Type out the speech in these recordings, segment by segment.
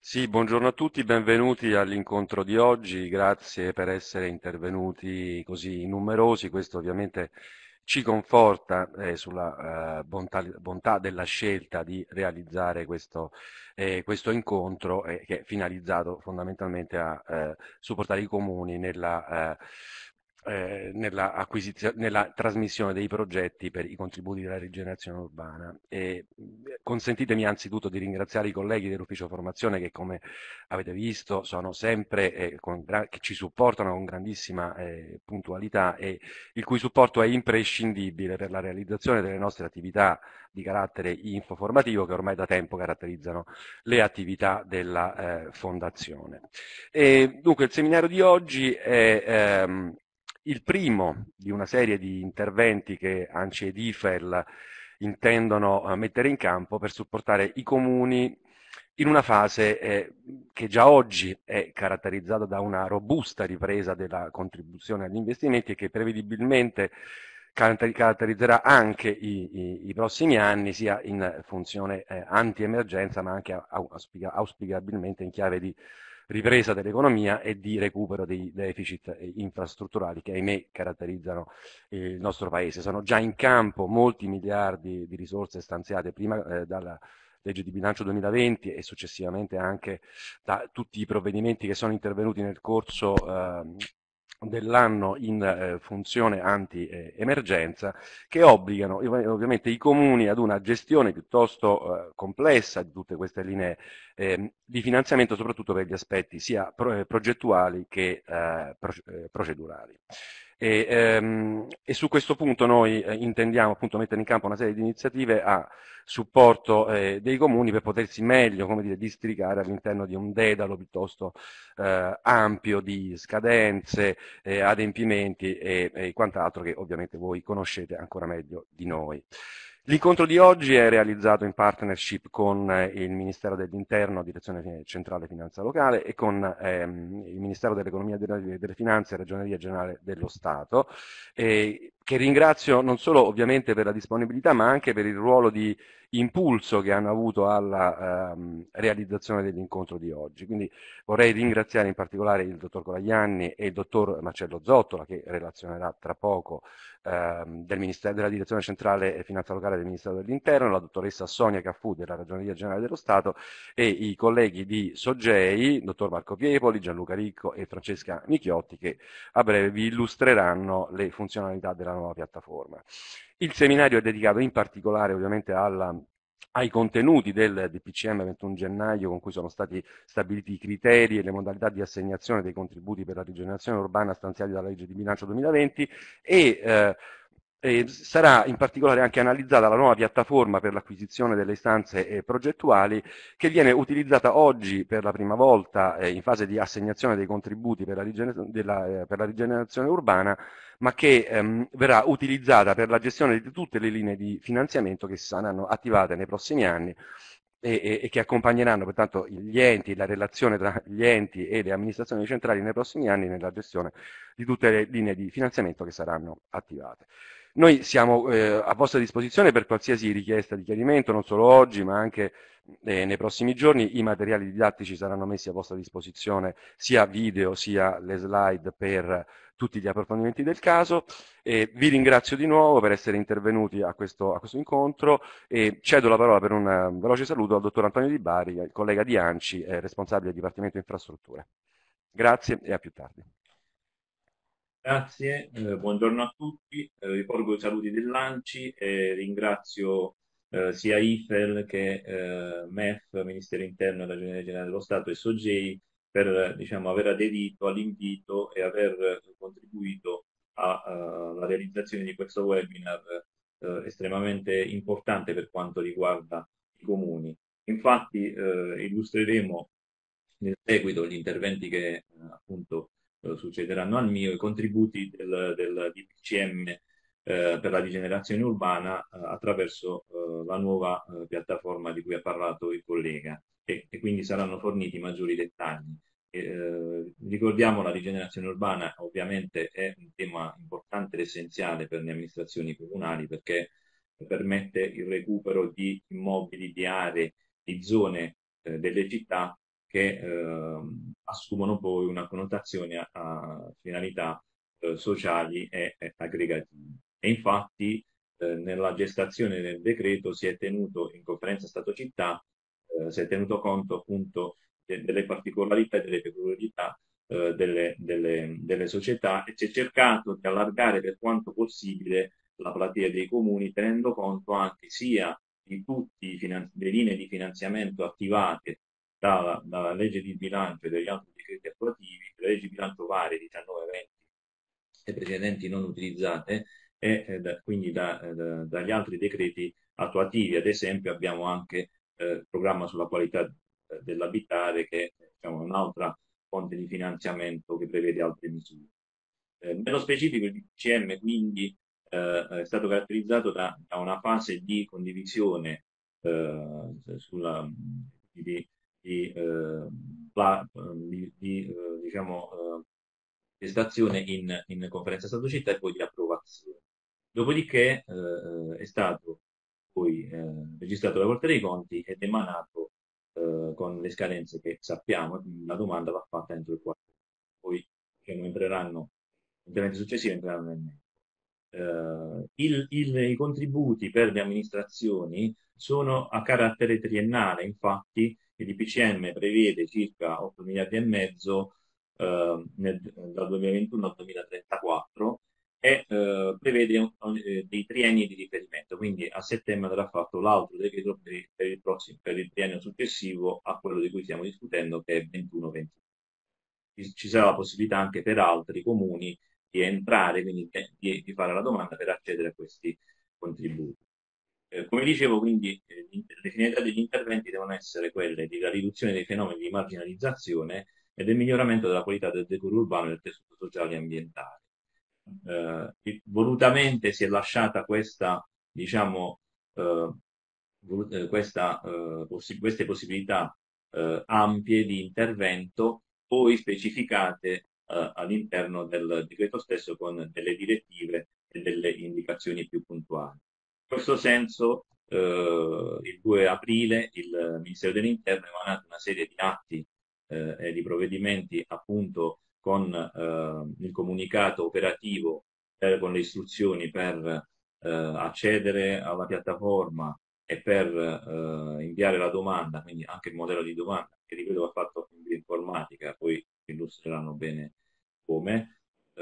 Sì, buongiorno a tutti, benvenuti all'incontro di oggi, grazie per essere intervenuti così numerosi, questo ovviamente ci conforta sulla bontà della scelta di realizzare questo incontro che è finalizzato fondamentalmente a supportare i comuni nella trasmissione dei progetti per i contributi della rigenerazione urbana. Consentitemi anzitutto di ringraziare i colleghi dell'Ufficio Formazione che, come avete visto, sono sempre che ci supportano con grandissima puntualità e il cui supporto è imprescindibile per la realizzazione delle nostre attività di carattere infoformativo che ormai da tempo caratterizzano le attività della Fondazione. Dunque, il seminario di oggi è il primo di una serie di interventi che ANCI ed IFEL intendono mettere in campo per supportare i comuni in una fase che già oggi è caratterizzata da una robusta ripresa della contribuzione agli investimenti e che prevedibilmente caratterizzerà anche i prossimi anni, sia in funzione anti-emergenza, ma anche auspicabilmente in chiave di ripresa dell'economia e di recupero dei deficit infrastrutturali che ahimè caratterizzano il nostro Paese. Sono già in campo molti miliardi di risorse stanziate prima dalla legge di bilancio 2020 e successivamente anche da tutti i provvedimenti che sono intervenuti nel corso dell'anno in funzione anti-emergenza, che obbligano ovviamente i comuni ad una gestione piuttosto complessa di tutte queste linee di finanziamento, soprattutto per gli aspetti sia progettuali che procedurali. E su questo punto noi intendiamo appunto mettere in campo una serie di iniziative a supporto dei comuni per potersi meglio, come dire, districare all'interno di un dedalo piuttosto ampio di scadenze, adempimenti e quant'altro che ovviamente voi conoscete ancora meglio di noi. L'incontro di oggi è realizzato in partnership con il Ministero dell'Interno, Direzione Centrale Finanza Locale, e con il Ministero dell'Economia e delle Finanze e Ragioneria Generale dello Stato, che ringrazio non solo ovviamente per la disponibilità, ma anche per il ruolo di impulso che hanno avuto alla realizzazione dell'incontro di oggi. Quindi vorrei ringraziare in particolare il dottor Colaglianni e il dottor Marcello Zottola, che relazionerà tra poco della Direzione Centrale e Finanza Locale del Ministero dell'Interno, la dottoressa Sonia Caffù della Ragioneria Generale dello Stato e i colleghi di Soggei, dottor Marco Piepoli, Gianluca Ricco e Francesca Michiotti, che a breve vi illustreranno le funzionalità della nuova piattaforma. Il seminario è dedicato in particolare ovviamente ai contenuti del DPCM 21 gennaio con cui sono stati stabiliti i criteri e le modalità di assegnazione dei contributi per la rigenerazione urbana stanziati dalla legge di bilancio 2020 e sarà in particolare anche analizzata la nuova piattaforma per l'acquisizione delle istanze progettuali che viene utilizzata oggi per la prima volta in fase di assegnazione dei contributi per la rigenerazione urbana, ma che verrà utilizzata per la gestione di tutte le linee di finanziamento che saranno attivate nei prossimi anni e che accompagneranno pertanto gli enti, la relazione tra gli enti e le amministrazioni centrali nei prossimi anni nella gestione di tutte le linee di finanziamento che saranno attivate. Noi siamo a vostra disposizione per qualsiasi richiesta di chiarimento, non solo oggi, ma anche nei prossimi giorni. I materiali didattici saranno messi a vostra disposizione, sia video sia le slide per tutti gli approfondimenti del caso. Vi ringrazio di nuovo per essere intervenuti a questo incontro e cedo la parola per un veloce saluto al dottor Antonio Di Bari, il collega di ANCI, responsabile del Dipartimento Infrastrutture. Grazie e a più tardi. Grazie, buongiorno a tutti. Riporgo i saluti dell'ANCI e ringrazio sia IFEL che MEF, Ministero Interno e Ragioneria Generale dello Stato e SOGEI per aver aderito all'invito e aver contribuito alla realizzazione di questo webinar estremamente importante per quanto riguarda i comuni. Infatti illustreremo nel seguito gli interventi che appunto succederanno al mio, i contributi del DPCM per la rigenerazione urbana attraverso la nuova piattaforma di cui ha parlato il collega e quindi saranno forniti maggiori dettagli. Ricordiamo la rigenerazione urbana ovviamente è un tema importante ed essenziale per le amministrazioni comunali perché permette il recupero di immobili, di aree, di zone delle città che assumono poi una connotazione a finalità sociali e aggregative. E infatti nella gestazione del decreto si è tenuto in conferenza Stato-Città, si è tenuto conto appunto delle particolarità e delle peculiarità delle società, e si è cercato di allargare per quanto possibile la platea dei comuni, tenendo conto anche sia di tutte le linee di finanziamento attivate dalla legge di bilancio e dagli altri decreti attuativi, le leggi di bilancio varie 19, 20 e precedenti non utilizzate, e quindi dagli altri decreti attuativi. Ad esempio abbiamo anche il programma sulla qualità dell'abitare, che è, diciamo, un'altra fonte di finanziamento che prevede altre misure. Nello specifico il DPCM quindi è stato caratterizzato da una fase di condivisione sulla, di, di, diciamo, gestazione in conferenza Stato-Città e poi di approvazione. Dopodiché è stato poi registrato dalla Corte dei Conti ed emanato con le scadenze che sappiamo, quindi la domanda va fatta entro il 4. Poi diciamo, entreranno interventi successivi, entreranno nel merito. I contributi per le amministrazioni sono a carattere triennale, infatti il DPCM prevede circa 8 miliardi e mezzo dal 2021 al 2034 e prevede dei trienni di riferimento, quindi a settembre verrà fatto l'altro decreto per il triennio successivo a quello di cui stiamo discutendo, che è 21-22. Ci sarà la possibilità anche per altri comuni di entrare, quindi di fare la domanda per accedere a questi contributi. Come dicevo, quindi le finalità degli interventi devono essere quelle della riduzione dei fenomeni di marginalizzazione e del miglioramento della qualità del decoro urbano e del tessuto sociale e ambientale. Volutamente si è lasciata questa, diciamo, queste possibilità ampie di intervento, poi specificate all'interno del decreto stesso con delle direttive e delle indicazioni più puntuali. In questo senso, il 2 aprile il Ministero dell'Interno ha emanato una serie di atti e di provvedimenti appunto con il comunicato operativo con le istruzioni per accedere alla piattaforma e per inviare la domanda, quindi anche il modello di domanda, che ripeto va fatto in informatica, poi illustreranno bene come,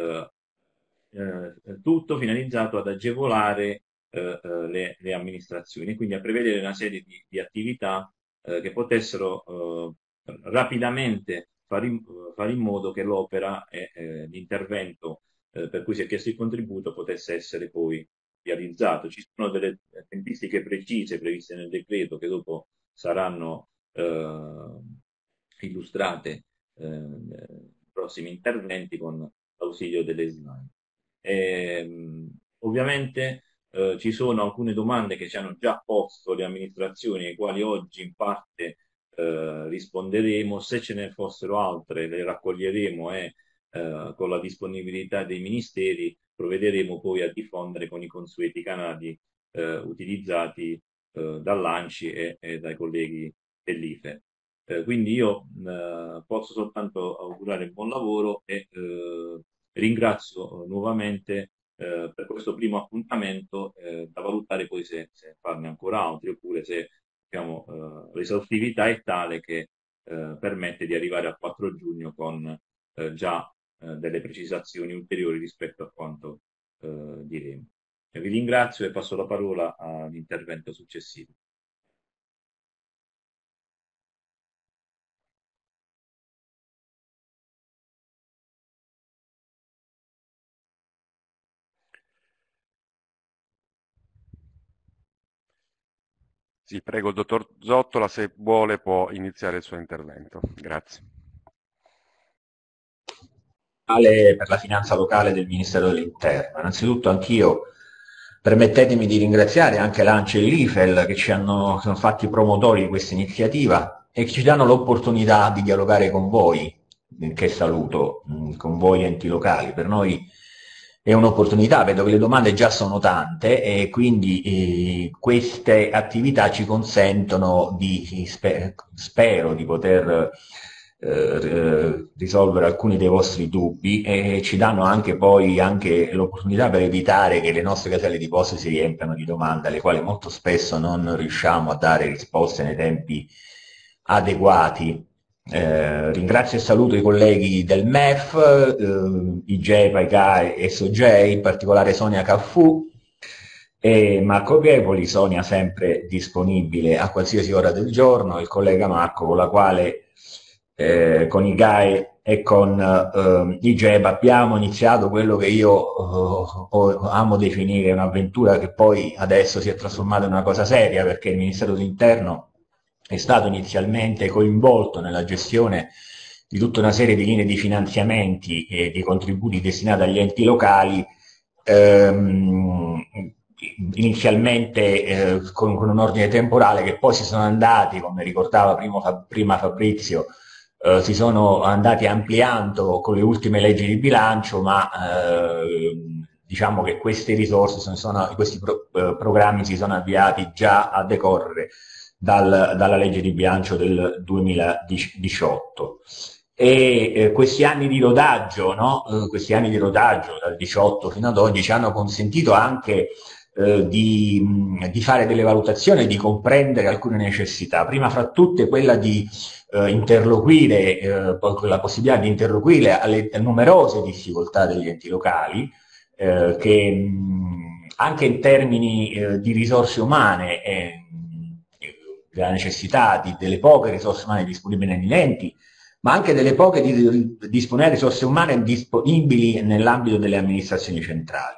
tutto finalizzato ad agevolare le amministrazioni, quindi a prevedere una serie di attività che potessero rapidamente fare in modo che l'opera e l'intervento per cui si è chiesto il contributo potesse essere poi realizzato. Ci sono delle tempistiche precise previste nel decreto che dopo saranno illustrate nei prossimi interventi con l'ausilio delle slide. Ovviamente ci sono alcune domande che ci hanno già posto le amministrazioni, ai quali oggi in parte risponderemo. Se ce ne fossero altre le raccoglieremo e con la disponibilità dei ministeri provvederemo poi a diffondere con i consueti canali utilizzati dall'ANCI e dai colleghi dell'IFE. Quindi io posso soltanto augurare buon lavoro e ringrazio nuovamente per questo primo appuntamento, da valutare poi se farne ancora altri, oppure se diciamo, l'esaustività è tale che permette di arrivare al 4 giugno con già delle precisazioni ulteriori rispetto a quanto diremo. Vi ringrazio e passo la parola all'intervento successivo. Sì, prego il dottor Zottola, se vuole può iniziare il suo intervento. Grazie. Per la finanza locale del Ministero dell'Interno. Innanzitutto anch'io permettetemi di ringraziare anche l'ANCI e l'IFEL che sono fatti promotori di questa iniziativa e che ci danno l'opportunità di dialogare con voi, che saluto, con voi enti locali. Per noi è un'opportunità. Vedo che le domande già sono tante e quindi queste attività ci consentono di, spero di poter risolvere alcuni dei vostri dubbi e ci danno anche poi l'opportunità per evitare che le nostre caselle di posta si riempano di domande alle quali molto spesso non riusciamo a dare risposte nei tempi adeguati. Ringrazio e saluto i colleghi del MEF, IGEPA, ICAE e SOGEI, in particolare Sonia Caffù e Marco Piepoli. Sonia sempre disponibile a qualsiasi ora del giorno, il collega Marco con la quale con ICAE e con IGEPA abbiamo iniziato quello che io amo definire un'avventura che poi adesso si è trasformata in una cosa seria, perché il Ministero dell'Interno è stato inizialmente coinvolto nella gestione di tutta una serie di linee di finanziamenti e di contributi destinati agli enti locali, inizialmente con un ordine temporale che poi si sono andati, come ricordava prima Fabrizio, si sono andati ampliando con le ultime leggi di bilancio, ma diciamo che queste risorse questi programmi si sono avviati già a decorrere dalla legge di bilancio del 2018. E questi anni di rodaggio, no? Questi anni di rodaggio dal 18 fino ad oggi ci hanno consentito anche di fare delle valutazioni e di comprendere alcune necessità, prima fra tutte quella di interloquire, la possibilità di interloquire alle numerose difficoltà degli enti locali, che anche in termini di risorse umane, della necessità delle poche risorse umane disponibili negli enti, ma anche delle poche disponibili risorse umane disponibili nell'ambito delle amministrazioni centrali.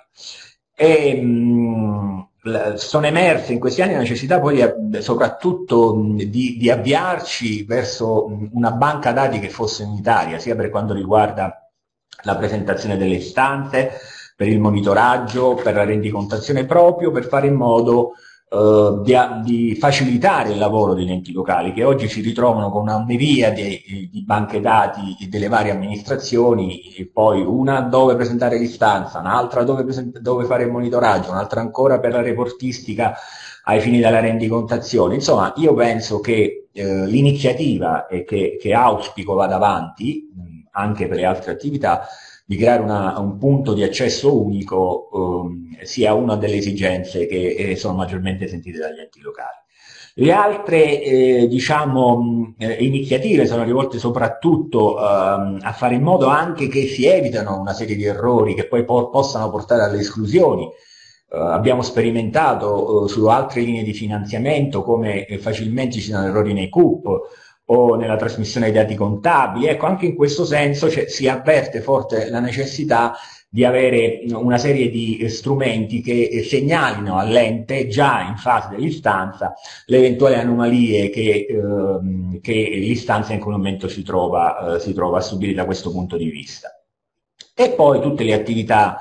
Sono emerse in questi anni la necessità poi soprattutto di avviarci verso una banca dati che fosse unitaria, sia per quanto riguarda la presentazione delle istanze, per il monitoraggio, per la rendicontazione, proprio per fare in modo di facilitare il lavoro degli enti locali, che oggi si ritrovano con una miriade di banche dati delle varie amministrazioni, e poi una dove presentare l'istanza, un'altra dove fare il monitoraggio, un'altra ancora per la reportistica ai fini della rendicontazione. Insomma, io penso che l'iniziativa che auspico vada avanti anche per le altre attività, di creare un punto di accesso unico, sia una delle esigenze che sono maggiormente sentite dagli enti locali. Le altre iniziative sono rivolte soprattutto a fare in modo anche che si evitano una serie di errori che poi possano portare alle esclusioni. Abbiamo sperimentato su altre linee di finanziamento come facilmente ci siano errori nei CUP o nella trasmissione dei dati contabili. Ecco, anche in questo senso si avverte forte la necessità di avere una serie di strumenti che segnalino all'ente, già in fase dell'istanza, le eventuali anomalie che l'istanza in quel momento si trova a subire da questo punto di vista. E poi tutte le attività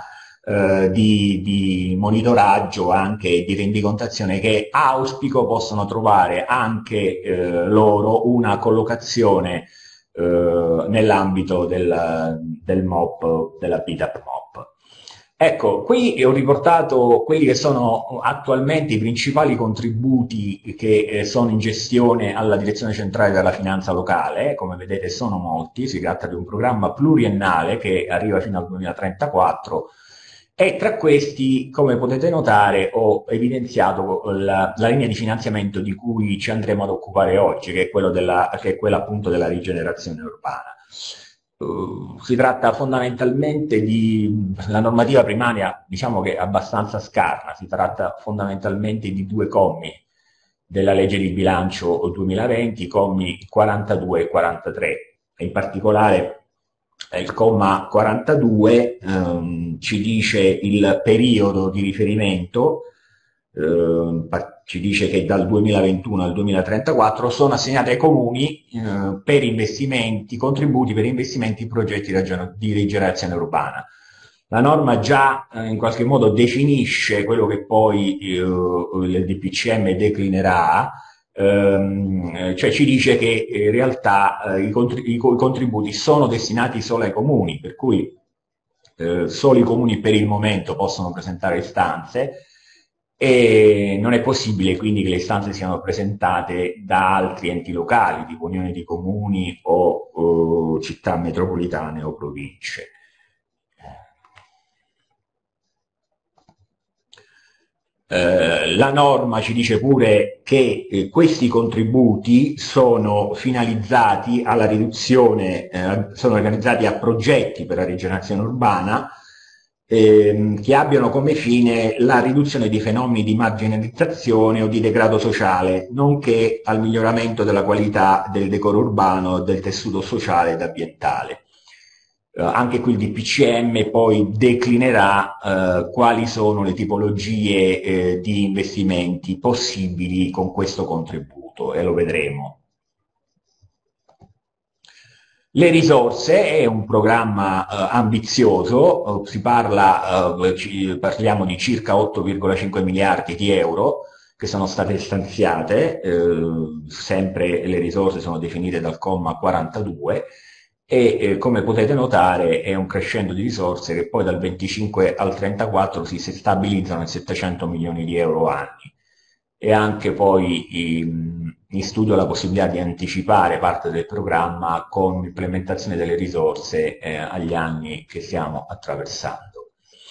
di monitoraggio, anche di rendicontazione, che auspico possono trovare anche loro una collocazione nell'ambito del MOP, della BITAP MOP. Ecco, qui ho riportato quelli che sono attualmente i principali contributi che sono in gestione alla Direzione Centrale della Finanza Locale. Come vedete sono molti, si tratta di un programma pluriennale che arriva fino al 2034, e tra questi, come potete notare, ho evidenziato la linea di finanziamento di cui ci andremo ad occupare oggi, che è quella appunto della rigenerazione urbana. Si tratta fondamentalmente la normativa primaria, diciamo che è abbastanza scarna, si tratta fondamentalmente di due commi della legge di bilancio 2020, commi 42 e 43, e in particolare il comma 42 ci dice il periodo di riferimento, ci dice che dal 2021 al 2034 sono assegnate ai comuni per investimenti, contributi per investimenti in progetti di rigenerazione urbana. La norma già in qualche modo definisce quello che poi il DPCM declinerà, cioè ci dice che in realtà i contributi sono destinati solo ai comuni, per cui solo i comuni per il momento possono presentare istanze e non è possibile quindi che le istanze siano presentate da altri enti locali, tipo unioni di comuni o città metropolitane o province. La norma ci dice pure che questi contributi sono finalizzati alla riduzione, sono organizzati a progetti per la rigenerazione urbana che abbiano come fine la riduzione di fenomeni di marginalizzazione o di degrado sociale, nonché al miglioramento della qualità del decoro urbano, del tessuto sociale ed ambientale. Anche qui il DPCM poi declinerà quali sono le tipologie di investimenti possibili con questo contributo e lo vedremo. Le risorse è un programma ambizioso, parliamo di circa 8,5 miliardi di euro che sono state stanziate, sempre le risorse sono definite dal comma 42, e come potete notare è un crescendo di risorse che poi dal 25 al 34 si stabilizzano in 700 milioni di euro annui. E anche poi in studio la possibilità di anticipare parte del programma con l'implementazione delle risorse agli anni che stiamo attraversando.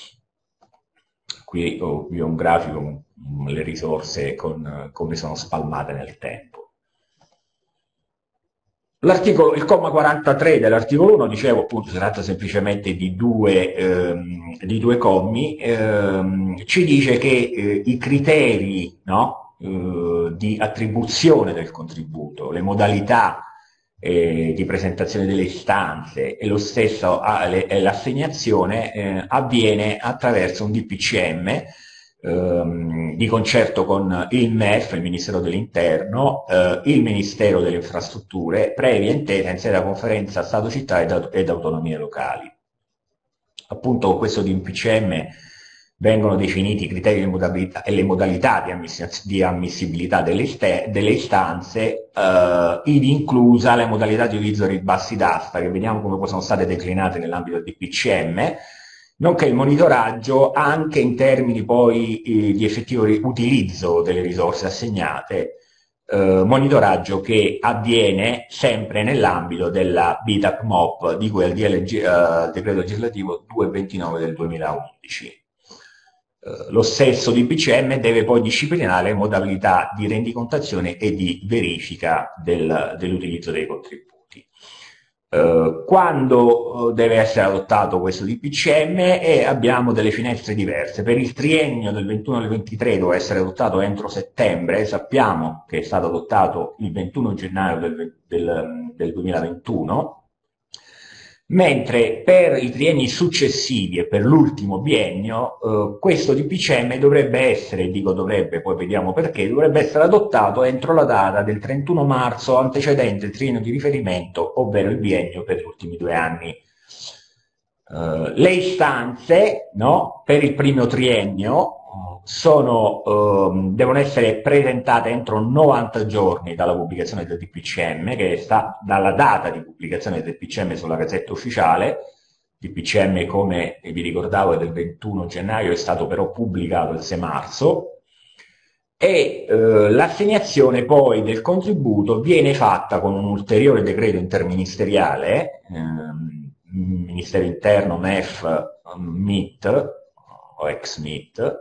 Qui ho un grafico con le risorse come sono spalmate nel tempo. Il comma 43 dell'articolo 1, dicevo appunto, si tratta semplicemente di due commi, ci dice che i criteri, no, di attribuzione del contributo, le modalità di presentazione delle istanze e lo stesso l'assegnazione avviene attraverso un DPCM di concerto con il MEF, il Ministero dell'Interno, il Ministero delle Infrastrutture, previa intesa in sede della conferenza Stato-Città ed autonomie locali. Appunto con questo DPCM vengono definiti i criteri e le modalità di ammissibilità delle istanze, ivi inclusa le modalità di utilizzo dei ribassi d'asta, che vediamo come sono state declinate nell'ambito del DPCM, nonché il monitoraggio anche in termini poi di effettivo utilizzo delle risorse assegnate, monitoraggio che avviene sempre nell'ambito della BITAC-MOP di cui al decreto legislativo 229 del 2011. Lo stesso DPCM deve poi disciplinare le modalità di rendicontazione e di verifica dell'utilizzo dei contributi. Quando deve essere adottato questo DPCM abbiamo delle finestre diverse. Per il triennio del 21 al 23 deve essere adottato entro settembre, sappiamo che è stato adottato il 21 gennaio del 2021, mentre per i trienni successivi e per l'ultimo biennio questo DPCM dovrebbe essere, dico dovrebbe, poi vediamo perché, dovrebbe essere adottato entro la data del 31 marzo antecedente il triennio di riferimento, ovvero il biennio per gli ultimi 2 anni. Le istanze, no, per il primo triennio devono essere presentate entro 90 giorni dalla pubblicazione del DPCM, che sta dalla data di pubblicazione del DPCM sulla Gazzetta Ufficiale. Il DPCM, come vi ricordavo, è del 21 gennaio, è stato però pubblicato il 6 marzo, e l'assegnazione poi del contributo viene fatta con un ulteriore decreto interministeriale, Ministero Interno, MEF, MIT o ex-MIT,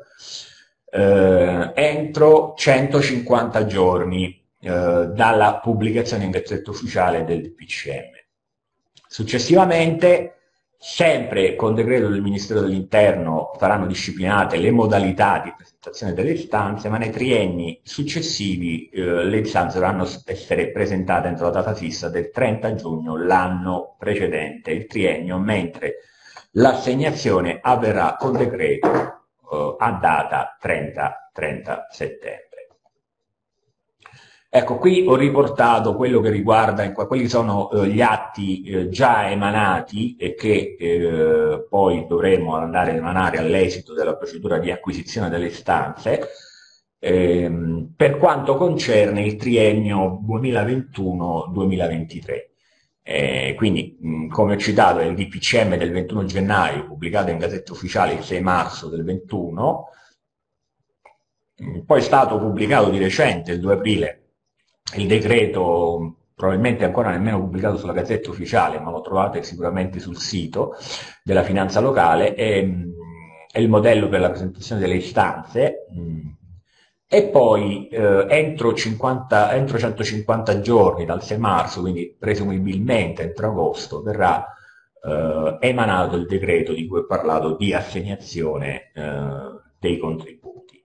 entro 150 giorni dalla pubblicazione in Gazzetta Ufficiale del DPCM. Successivamente, sempre con decreto del Ministero dell'Interno, saranno disciplinate le modalità di presentazione delle istanze, ma nei trienni successivi le istanze dovranno essere presentate entro la data fissa del 30 giugno l'anno precedente il triennio, mentre l'assegnazione avverrà con decreto a data 30 settembre. Ecco, qui ho riportato quello che riguarda, quelli sono gli atti già emanati e che poi dovremo andare ad emanare all'esito della procedura di acquisizione delle istanze, per quanto concerne il triennio 2021-2023. Quindi, come ho citato, è il DPCM del 21 gennaio, pubblicato in Gazzetta Ufficiale il 6 marzo del 21, poi è stato pubblicato di recente, il 2 aprile, il decreto, probabilmente ancora nemmeno pubblicato sulla Gazzetta Ufficiale, ma lo trovate sicuramente sul sito della finanza locale, è il modello per la presentazione delle istanze, e poi entro 150 giorni dal 6 marzo, quindi presumibilmente entro agosto, verrà emanato il decreto di cui ho parlato di assegnazione dei contributi.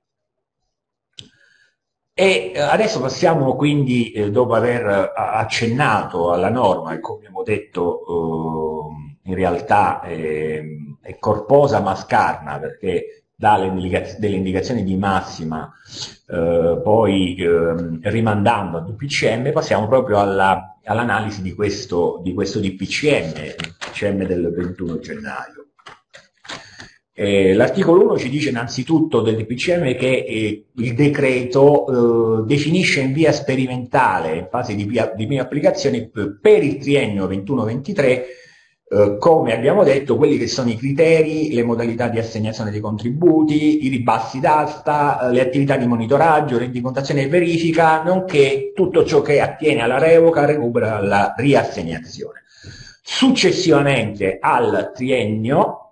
E adesso passiamo quindi, dopo aver accennato alla norma, e come abbiamo detto in realtà è corposa ma scarna, perché dà delle indicazioni di massima, poi rimandando al DPCM, passiamo proprio all'analisi di questo DPCM, il DPCM del 21 gennaio. L'articolo 1 ci dice innanzitutto del DPCM che il decreto definisce in via sperimentale, in fase di prima applicazione, per il triennio 21-23, come abbiamo detto, quelli che sono i criteri, le modalità di assegnazione dei contributi, i ribassi d'asta, le attività di monitoraggio, rendicontazione e verifica, nonché tutto ciò che attiene alla revoca, recupero e alla riassegnazione. Successivamente al triennio,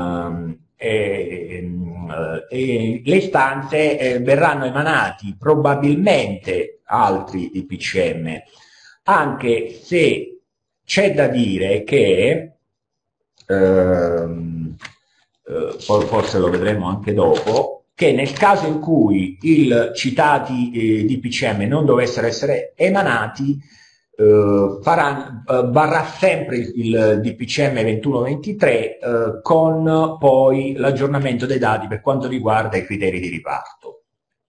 le istanze verranno emanati probabilmente altri DPCM, anche se c'è da dire che, forse lo vedremo anche dopo, che nel caso in cui i citati DPCM non dovessero essere emanati, varrà sempre il DPCM 21-23 con poi l'aggiornamento dei dati per quanto riguarda i criteri di riparto.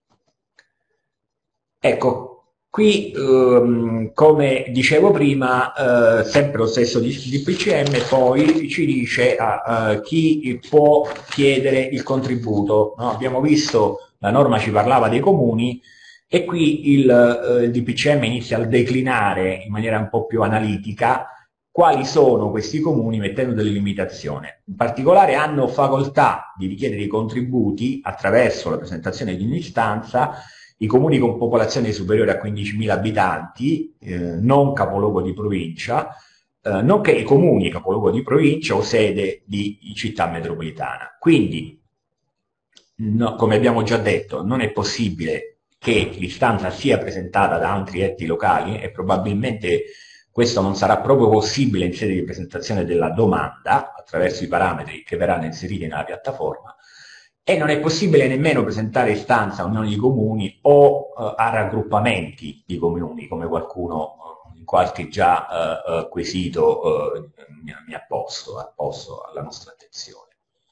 Ecco, qui come dicevo prima, sempre lo stesso DPCM poi ci dice a chi può chiedere il contributo, no? Abbiamo visto, la norma ci parlava dei comuni, e qui il DPCM inizia a declinare in maniera un po' più analitica quali sono questi comuni, mettendo delle limitazioni. In particolare hanno facoltà di richiedere i contributi attraverso la presentazione di un'istanza i comuni con popolazione superiore a 15.000 abitanti, non capoluogo di provincia, nonché i comuni capoluogo di provincia o sede di città metropolitana. Quindi, no, come abbiamo già detto, non è possibile che l'istanza sia presentata da altri enti locali, e probabilmente questo non sarà proprio possibile in sede di presentazione della domanda attraverso i parametri che verranno inseriti nella piattaforma, e non è possibile nemmeno presentare istanza a unioni di comuni o a raggruppamenti di comuni, come qualcuno in qualche già quesito mi ha posto alla nostra attenzione.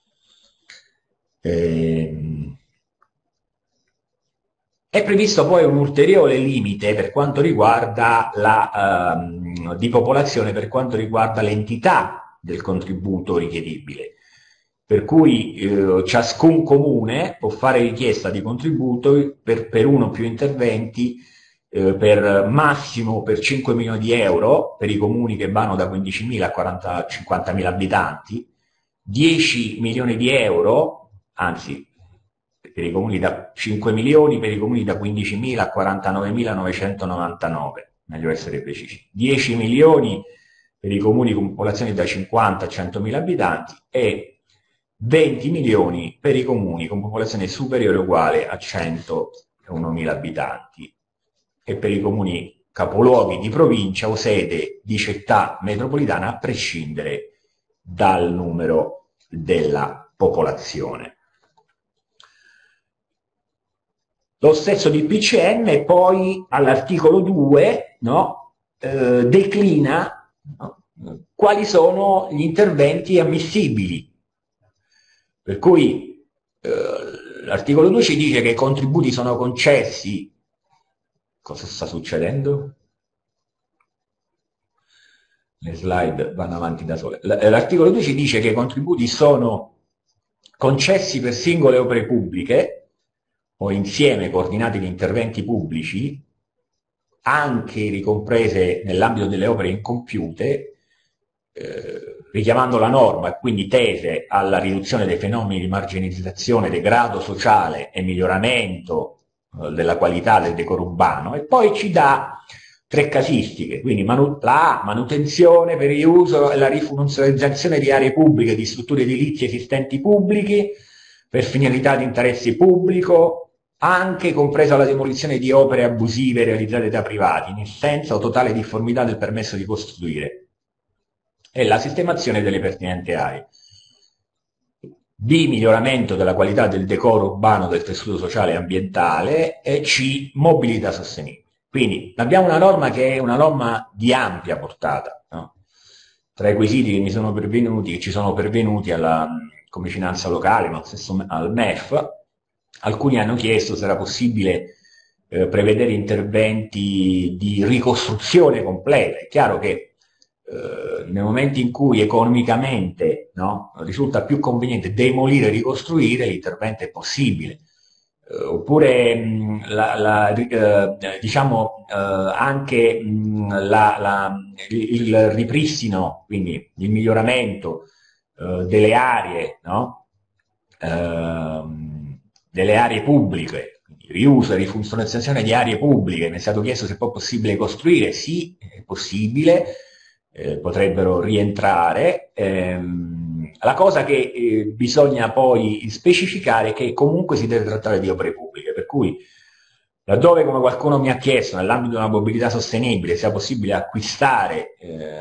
È previsto poi un ulteriore limite per quanto riguarda di popolazione, per quanto riguarda l'entità del contributo richiedibile, per cui ciascun comune può fare richiesta di contributo per uno o più interventi, per massimo per 5 milioni di euro per i comuni che vanno da 15.000 a 50.000 abitanti, 10 milioni di euro, anzi per i comuni da 5 milioni, per i comuni da 15.000 a 49.999, meglio essere precisi, 10 milioni per i comuni con popolazioni da 50 a 100.000 abitanti e 20 milioni per i comuni con popolazione superiore o uguale a 101.000 abitanti e per i comuni capoluoghi di provincia o sede di città metropolitana, a prescindere dal numero della popolazione. Lo stesso DPCM poi all'articolo 2, no, declina, no, quali sono gli interventi ammissibili. Per cui l'articolo 2 ci dice che i contributi sono concessi. Cosa sta succedendo? Le slide vanno avanti da sole. L'articolo 2 ci dice che i contributi sono concessi per singole opere pubbliche o insieme coordinati di interventi pubblici anche ricomprese nell'ambito delle opere incompiute, richiamando la norma e quindi tese alla riduzione dei fenomeni di marginalizzazione, degrado sociale e miglioramento della qualità del decoro urbano, e poi ci dà 3 casistiche, quindi la A, manutenzione, per il riuso e la rifunzionalizzazione di aree pubbliche, di strutture edilizie esistenti pubbliche, per finalità di interesse pubblico, anche compresa la demolizione di opere abusive realizzate da privati, in assenza o totale difformità del permesso di costruire, e la sistemazione delle pertinenti aree. B, miglioramento della qualità del decoro urbano, del tessuto sociale e ambientale, e C, mobilità sostenibile. Quindi abbiamo una norma che è una norma di ampia portata, no? Tra i quesiti che ci sono pervenuti alla come finanza locale, ma stesso al MEF, alcuni hanno chiesto se era possibile prevedere interventi di ricostruzione completa. È chiaro che nel momento in cui economicamente, no, risulta più conveniente demolire e ricostruire, l'intervento è possibile. Oppure diciamo anche il ripristino, quindi il miglioramento delle aree, no? Delle aree pubbliche, quindi riuso e rifunzionalizzazione di aree pubbliche. Mi è stato chiesto se è poi possibile costruire. Sì, è possibile, potrebbero rientrare. La cosa che bisogna poi specificare è che comunque si deve trattare di opere pubbliche, per cui laddove, come qualcuno mi ha chiesto, nell'ambito di una mobilità sostenibile sia possibile acquistare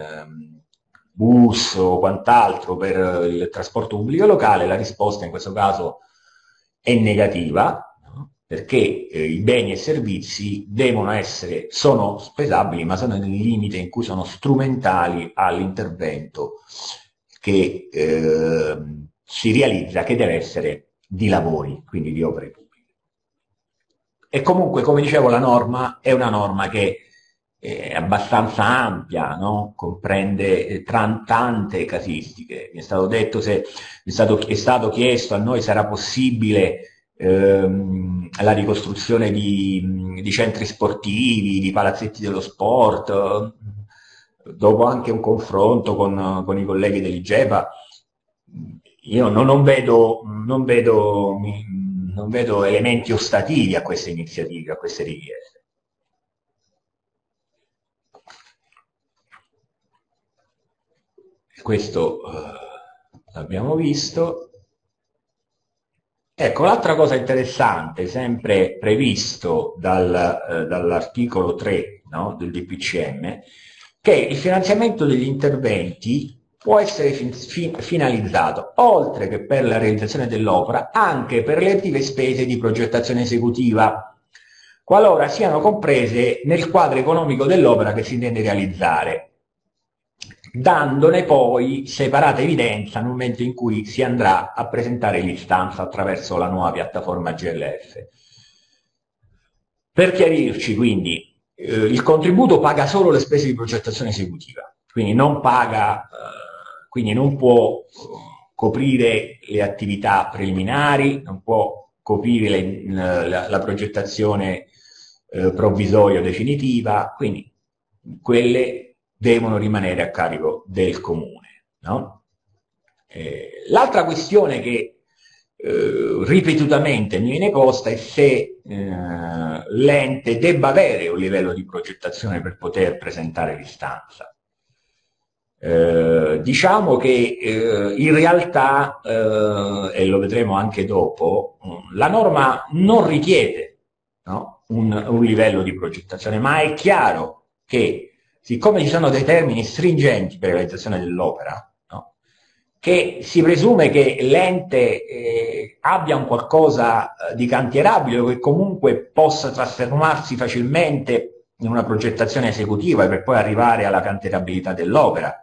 bus o quant'altro per il trasporto pubblico locale, la risposta in questo caso è negativa, no? Perché i beni e servizi sono spesabili, ma sono nel limite in cui sono strumentali all'intervento che si realizza, che deve essere di lavori, quindi di opere pubbliche. E comunque, come dicevo, la norma è una norma che è abbastanza ampia, no? Comprende tante casistiche. Mi è stato detto è stato chiesto a noi se era possibile la ricostruzione di centri sportivi, di palazzetti dello sport. Dopo anche un confronto con i colleghi dell'IGEPA, io non vedo elementi ostativi a queste iniziative, a queste richieste. Questo l'abbiamo visto. Ecco, l'altra cosa interessante, sempre previsto dall'articolo 3, no, del DPCM, che il finanziamento degli interventi può essere finalizzato, oltre che per la realizzazione dell'opera, anche per le relative spese di progettazione esecutiva, qualora siano comprese nel quadro economico dell'opera che si intende realizzare, dandone poi separata evidenza nel momento in cui si andrà a presentare l'istanza attraverso la nuova piattaforma GLF. Per chiarirci, quindi, il contributo paga solo le spese di progettazione esecutiva, quindi non può coprire le attività preliminari, non può coprire la progettazione provvisoria o definitiva, quindi quelle devono rimanere a carico del comune, no? L'altra questione che ripetutamente mi viene posta è se l'ente debba avere un livello di progettazione per poter presentare l'istanza. Diciamo che in realtà, e lo vedremo anche dopo, la norma non richiede, no, un livello di progettazione, ma è chiaro che siccome ci sono dei termini stringenti per la realizzazione dell'opera, no, che si presume che l'ente abbia un qualcosa di cantierabile o che comunque possa trasformarsi facilmente in una progettazione esecutiva per poi arrivare alla cantierabilità dell'opera.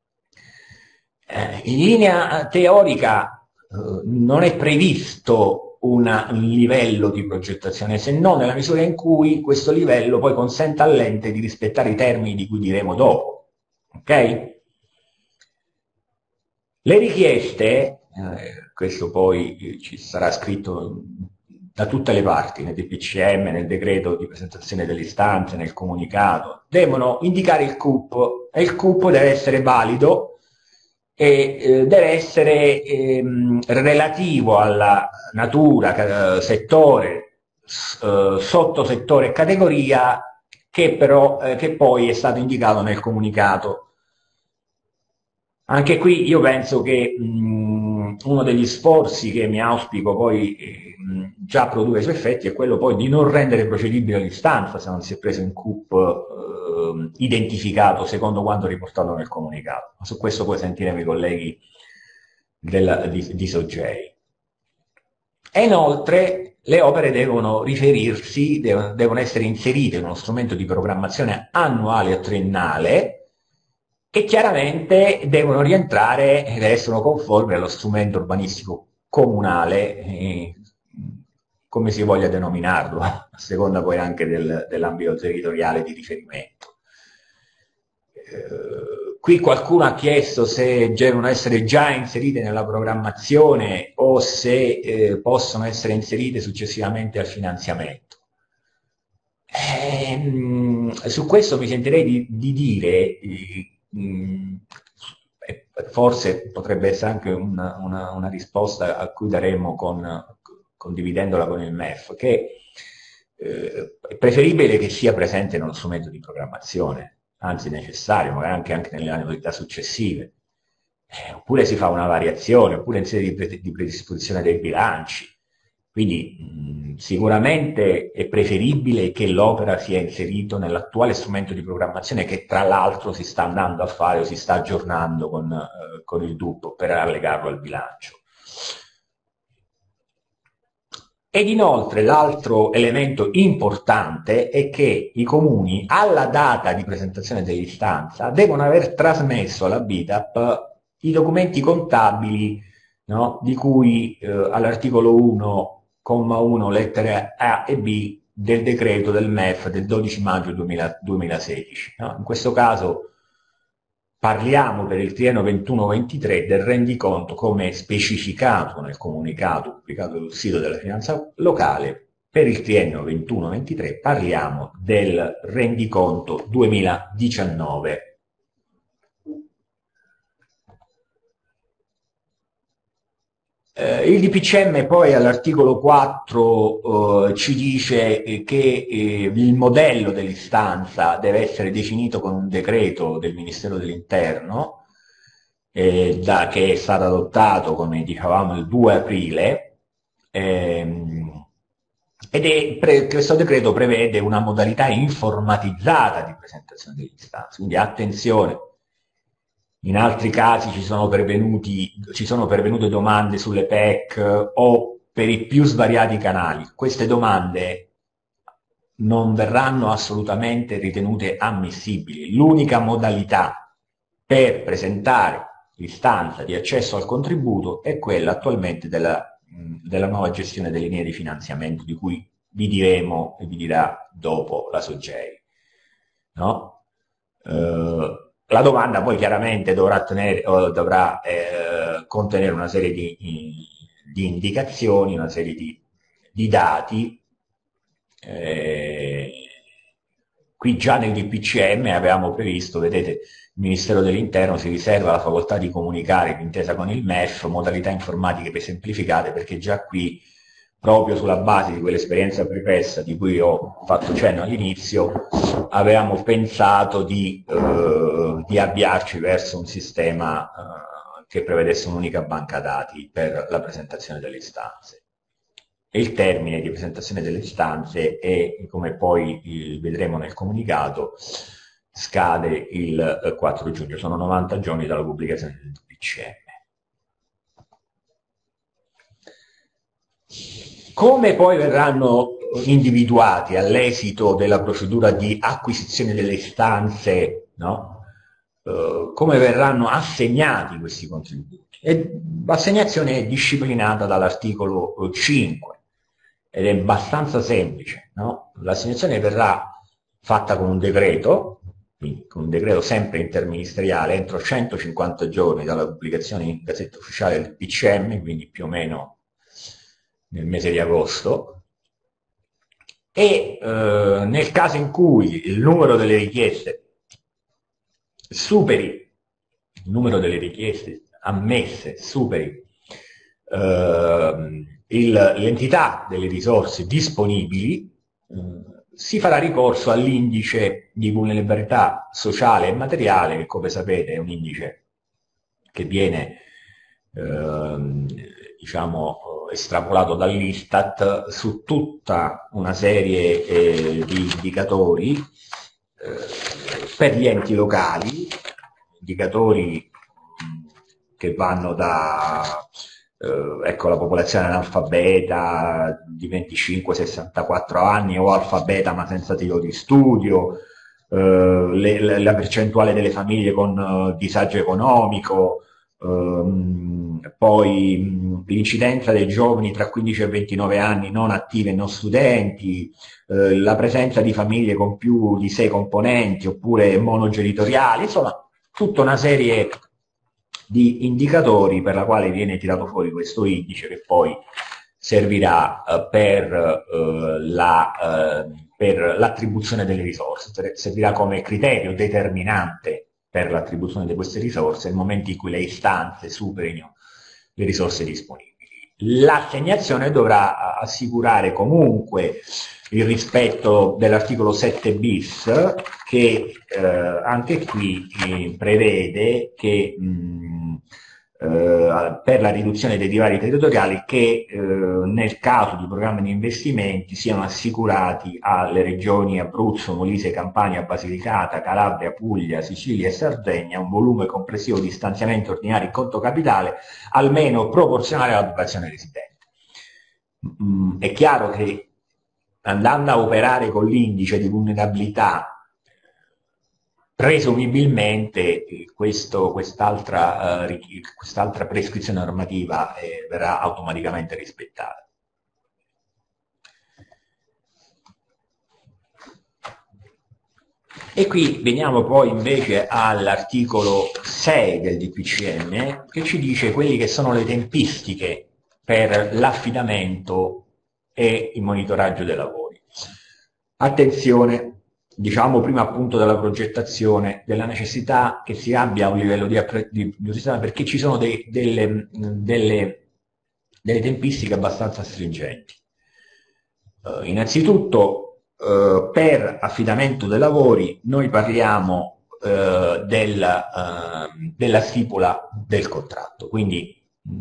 In linea teorica non è previsto un livello di progettazione, se non nella misura in cui questo livello poi consenta all'ente di rispettare i termini di cui diremo dopo. Ok? Le richieste, questo poi ci sarà scritto da tutte le parti, nel DPCM, nel decreto di presentazione delle istanze, nel comunicato, devono indicare il CUP e il CUP deve essere valido e deve essere relativo alla natura, settore, sottosettore e categoria che poi è stato indicato nel comunicato. Anche qui io penso che uno degli sforzi che mi auspico poi già produrre i suoi effetti è quello poi di non rendere procedibile l'istanza se non si è preso un CUP identificato secondo quanto riportato nel comunicato. Ma su questo poi sentiremo i colleghi di Sogei. E inoltre le opere devono riferirsi, devono essere inserite in uno strumento di programmazione annuale o triennale che chiaramente devono rientrare ed essere conformi allo strumento urbanistico comunale, come si voglia denominarlo, a seconda poi anche dell'ambito territoriale di riferimento. Qui qualcuno ha chiesto se devono essere già inserite nella programmazione o se possono essere inserite successivamente al finanziamento. Su questo mi sentirei di dire, forse potrebbe essere anche una risposta a cui daremo condividendola con il MEF, che è preferibile che sia presente nello strumento di programmazione, anzi necessario, magari anche nelle annualità successive, oppure si fa una variazione, oppure in sede di predisposizione dei bilanci. Quindi sicuramente è preferibile che l'opera sia inserita nell'attuale strumento di programmazione che tra l'altro si sta andando a fare o si sta aggiornando con il DUP per allegarlo al bilancio. Ed inoltre l'altro elemento importante è che i comuni alla data di presentazione dell'istanza devono aver trasmesso alla BIDAP i documenti contabili, no, di cui all'articolo 1 comma 1, lettere A e B del decreto del MEF del 12 maggio 2016. No? In questo caso parliamo per il triennio 21-23 del rendiconto come specificato nel comunicato pubblicato sul sito della finanza locale. Per il triennio 21-23 parliamo del rendiconto 2019. Il DPCM poi all'articolo 4 ci dice che il modello dell'istanza deve essere definito con un decreto del Ministero dell'Interno che è stato adottato, come dicevamo, il 2 aprile questo decreto prevede una modalità informatizzata di presentazione dell'istanza, quindi attenzione. In altri casi ci sono pervenute domande sulle PEC o per i più svariati canali. Queste domande non verranno assolutamente ritenute ammissibili. L'unica modalità per presentare l'istanza di accesso al contributo è quella attualmente della nuova gestione delle linee di finanziamento, di cui vi diremo e vi dirà dopo la Sogei. No? La domanda poi chiaramente dovrà contenere una serie di indicazioni, una serie di dati. Qui già nel DPCM avevamo previsto, vedete, il Ministero dell'Interno si riserva la facoltà di comunicare d'intesa con il MEF modalità informatiche semplificate, perché già qui, proprio sulla base di quell'esperienza pregressa di cui ho fatto cenno all'inizio, avevamo pensato di avviarci verso un sistema che prevedesse un'unica banca dati per la presentazione delle istanze. E il termine di presentazione delle istanze è, come poi vedremo nel comunicato, scade il 4 giugno, sono 90 giorni dalla pubblicazione del DPCM. Come poi verranno individuati all'esito della procedura di acquisizione delle istanze, no? Come verranno assegnati questi contributi? L'assegnazione è disciplinata dall'articolo 5 ed è abbastanza semplice, no? L'assegnazione verrà fatta con un decreto, quindi con un decreto sempre interministeriale, entro 150 giorni dalla pubblicazione in Gazzetta Ufficiale del DPCM, quindi più o meno nel mese di agosto, e nel caso in cui il numero delle richieste superi, il numero delle richieste ammesse superi l'entità delle risorse disponibili, si farà ricorso all'indice di vulnerabilità sociale e materiale, che come sapete è un indice che viene diciamo estrapolato dall'Istat su tutta una serie di indicatori per gli enti locali, indicatori che vanno da ecco, la popolazione analfabeta di 25-64 anni o alfabeta ma senza titolo di studio, la percentuale delle famiglie con disagio economico, poi l'incidenza dei giovani tra 15 e 29 anni non attive e non studenti, la presenza di famiglie con più di 6 componenti oppure monogenitoriali, insomma tutta una serie di indicatori per la quale viene tirato fuori questo indice, che poi servirà per l'attribuzione delle risorse, servirà come criterio determinante per l'attribuzione di queste risorse nel momento in cui le istanze superino le risorse disponibili. L'assegnazione dovrà assicurare comunque il rispetto dell'articolo 7 bis, che anche qui prevede che per la riduzione dei divari territoriali che nel caso di programmi di investimenti siano assicurati alle regioni Abruzzo, Molise, Campania, Basilicata, Calabria, Puglia, Sicilia e Sardegna un volume complessivo di stanziamenti ordinari in conto capitale almeno proporzionale alla popolazione residente. È chiaro che andando a operare con l'indice di vulnerabilità, presumibilmente quest'altra prescrizione normativa verrà automaticamente rispettata. E qui veniamo poi invece all'articolo 6 del DPCM, che ci dice quelli che sono le tempistiche per l'affidamento e il monitoraggio dei lavori. Attenzione, diciamo prima appunto della progettazione, della necessità che si abbia un livello di sistema, perché ci sono delle tempistiche abbastanza stringenti. Innanzitutto, per affidamento dei lavori noi parliamo della stipula del contratto, quindi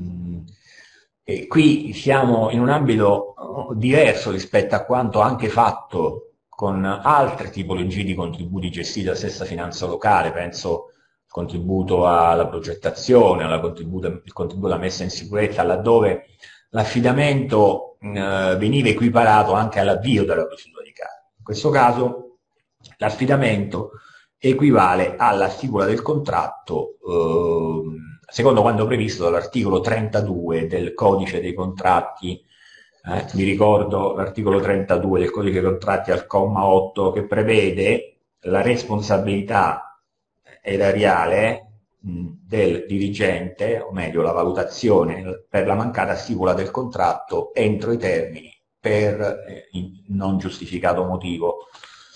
qui siamo in un ambito diverso rispetto a quanto anche fatto con altre tipologie di contributi gestiti dalla stessa finanza locale, penso al contributo alla progettazione, il contributo alla messa in sicurezza, laddove l'affidamento veniva equiparato anche all'avvio della procedura di gara. In questo caso l'affidamento equivale alla stipula del contratto secondo quanto previsto dall'articolo 32 del Codice dei Contratti. Vi ricordo l'articolo 32 del Codice dei Contratti al comma 8, che prevede la responsabilità erariale del dirigente, o meglio la valutazione per la mancata stipula del contratto entro i termini per non giustificato motivo.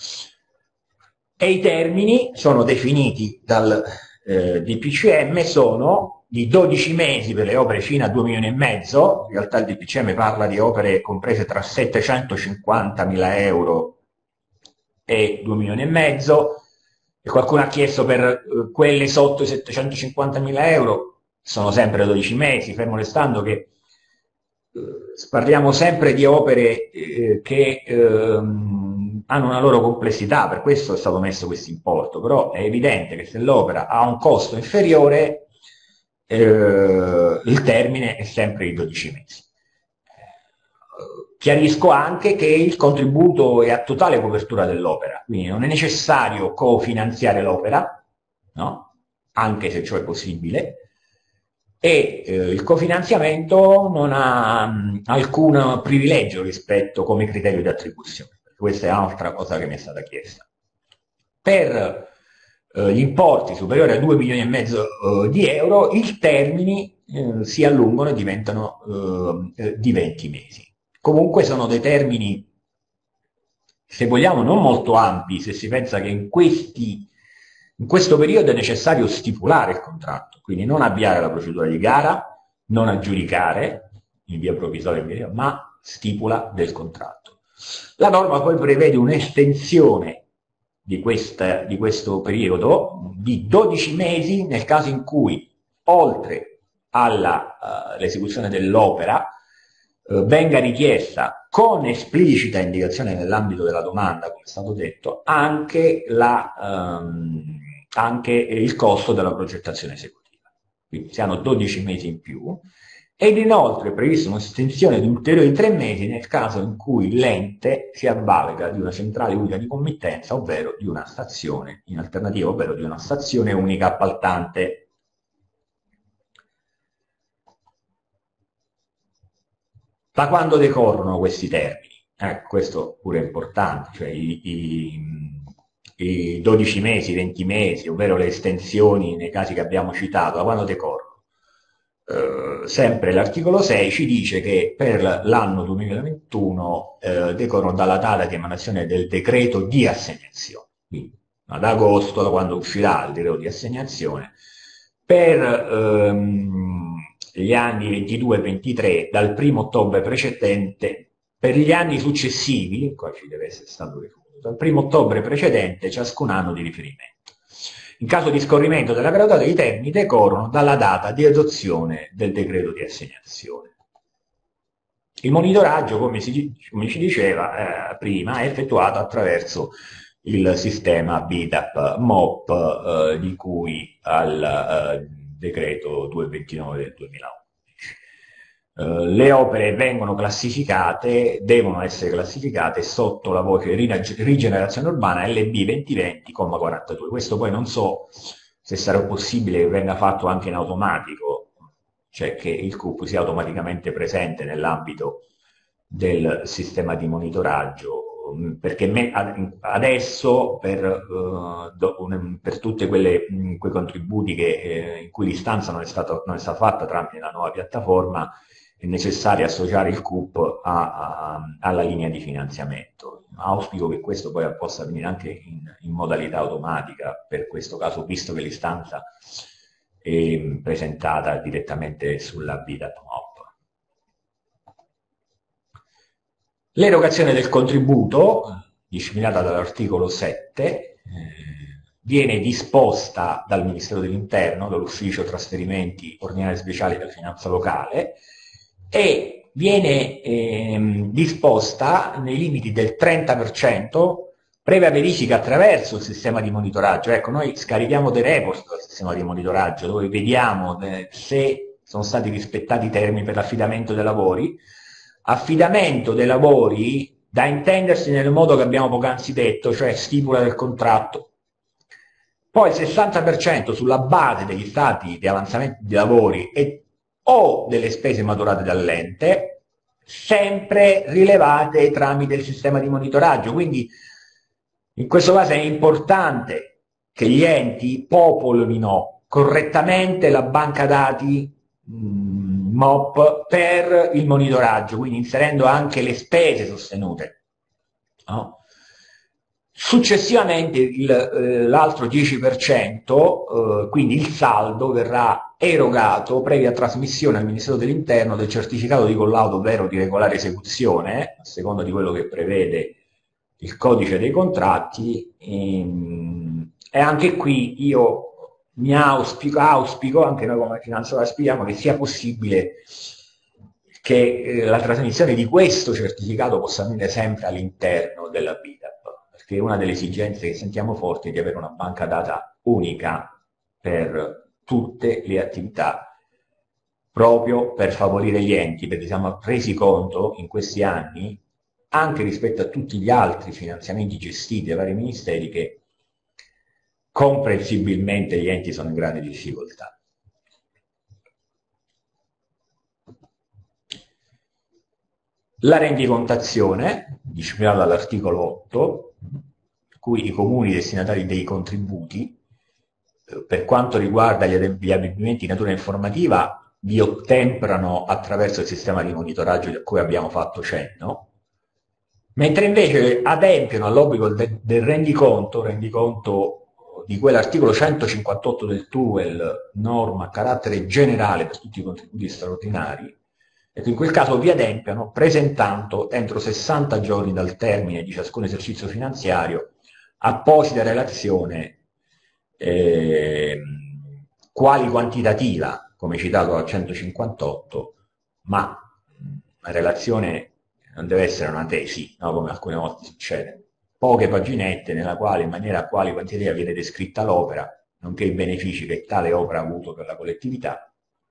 E i termini sono definiti dal DPCM, sono di 12 mesi per le opere fino a 2 milioni e mezzo, in realtà il DPCM parla di opere comprese tra 750.000 euro e 2 milioni e mezzo, e qualcuno ha chiesto per quelle sotto i 750.000 euro, sono sempre 12 mesi, fermo restando che parliamo sempre di opere che hanno una loro complessità, per questo è stato messo questo importo, però è evidente che se l'opera ha un costo inferiore il termine è sempre di 12 mesi. Chiarisco anche che il contributo è a totale copertura dell'opera, quindi non è necessario cofinanziare l'opera, no? Anche se ciò è possibile, e il cofinanziamento non ha alcun privilegio rispetto come criterio di attribuzione. Questa è un'altra cosa che mi è stata chiesta. Per gli importi superiori a 2 milioni e mezzo di euro, i termini si allungano e diventano di 20 mesi. Comunque sono dei termini se vogliamo non molto ampi, se si pensa che in questo periodo è necessario stipulare il contratto, quindi non avviare la procedura di gara, non aggiudicare in via provvisoria, ma stipula del contratto. La norma poi prevede un'estensione di questo periodo di 12 mesi nel caso in cui, oltre all'esecuzione dell'opera, venga richiesta con esplicita indicazione nell'ambito della domanda, come è stato detto, anche il costo della progettazione esecutiva. Quindi si hanno 12 mesi in più, ed inoltre è prevista un'estensione di ulteriori 3 mesi nel caso in cui l'ente si avvalga di una centrale unica di committenza, ovvero di una stazione, in alternativa, ovvero di una stazione unica appaltante. Da quando decorrono questi termini? Questo pure è importante, cioè i 12 mesi, 20 mesi, ovvero le estensioni nei casi che abbiamo citato, da quando decorrono? Sempre l'articolo 6 ci dice che per l'anno 2021 decorrono dalla data di emanazione del decreto di assegnazione, quindi ad agosto, da quando uscirà il decreto di assegnazione, per gli anni 22 e 23 dal 1° ottobre precedente, per gli anni successivi, qua ci deve essere stato riferito, dal 1° ottobre precedente ciascun anno di riferimento. In caso di scorrimento della graduatoria, i termini decorrono dalla data di adozione del decreto di assegnazione. Il monitoraggio, come ci diceva prima, è effettuato attraverso il sistema BIDAP MOP di cui al decreto 229 del 2011. Le opere vengono classificate, devono essere classificate sotto la voce rigenerazione urbana LB 2020,42. Questo poi non so se sarà possibile che venga fatto anche in automatico, cioè che il CUP sia automaticamente presente nell'ambito del sistema di monitoraggio, perché adesso per tutti quei contributi in cui l'istanza non è stata fatta tramite la nuova piattaforma, è necessario associare il CUP alla linea di finanziamento. Auspico che questo poi possa avvenire anche in modalità automatica per questo caso, visto che l'istanza è presentata direttamente sulla BIDAP MOP. L'erogazione del contributo, disciplinata dall'articolo 7, viene disposta dal Ministero dell'Interno, dall'Ufficio Trasferimenti Ordinari Speciali della Finanza Locale, e viene disposta nei limiti del 30%, previa verifica attraverso il sistema di monitoraggio. Ecco, noi scarichiamo dei report dal sistema di monitoraggio, dove vediamo se sono stati rispettati i termini per l'affidamento dei lavori. Affidamento dei lavori da intendersi nel modo che abbiamo poc'anzi detto, cioè stipula del contratto. Poi il 60% sulla base degli stati di avanzamento di lavori o delle spese maturate dall'ente, sempre rilevate tramite il sistema di monitoraggio. Quindi in questo caso è importante che gli enti popolino correttamente la banca dati MOP per il monitoraggio, quindi inserendo anche le spese sostenute. No? Successivamente l'altro 10%, quindi il saldo, verrà erogato previa trasmissione al Ministero dell'Interno del certificato di collaudo ovvero di regolare esecuzione, a seconda di quello che prevede il codice dei contratti, e anche qui io auspico, anche noi come Finanza speriamo che sia possibile che la trasmissione di questo certificato possa avvenire sempre all'interno della BIDAP, perché una delle esigenze che sentiamo forti è di avere una banca data unica per tutte le attività, proprio per favorire gli enti, perché siamo resi conto in questi anni, anche rispetto a tutti gli altri finanziamenti gestiti dai vari ministeri, che comprensibilmente gli enti sono in grande difficoltà. La rendicontazione, disciplinata dall'articolo 8, in cui i comuni destinatari dei contributi, per quanto riguarda gli adempimenti di natura informativa, vi ottemperano attraverso il sistema di monitoraggio a cui abbiamo fatto cenno, mentre invece adempiono all'obbligo del rendiconto di quell'articolo 158 del TUEL, norma a carattere generale per tutti i contributi straordinari, e in quel caso vi adempiono presentando entro 60 giorni dal termine di ciascun esercizio finanziario apposita relazione quali quantitativa, come citato dal 158, ma la relazione non deve essere una tesi, no? Come alcune volte succede. Poche paginette nella quale in maniera quali quantitativa viene descritta l'opera, nonché i benefici che tale opera ha avuto per la collettività,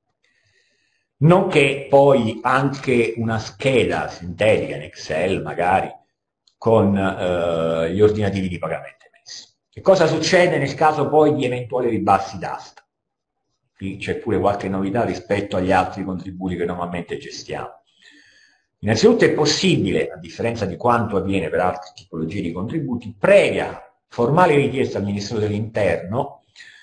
nonché poi anche una scheda sintetica in Excel magari con gli ordinativi di pagamento emessi. Che cosa succede nel caso poi di eventuali ribassi d'asta? Qui c'è pure qualche novità rispetto agli altri contributi che normalmente gestiamo. Innanzitutto è possibile, a differenza di quanto avviene per altre tipologie di contributi, previa formale richiesta al Ministero dell'Interno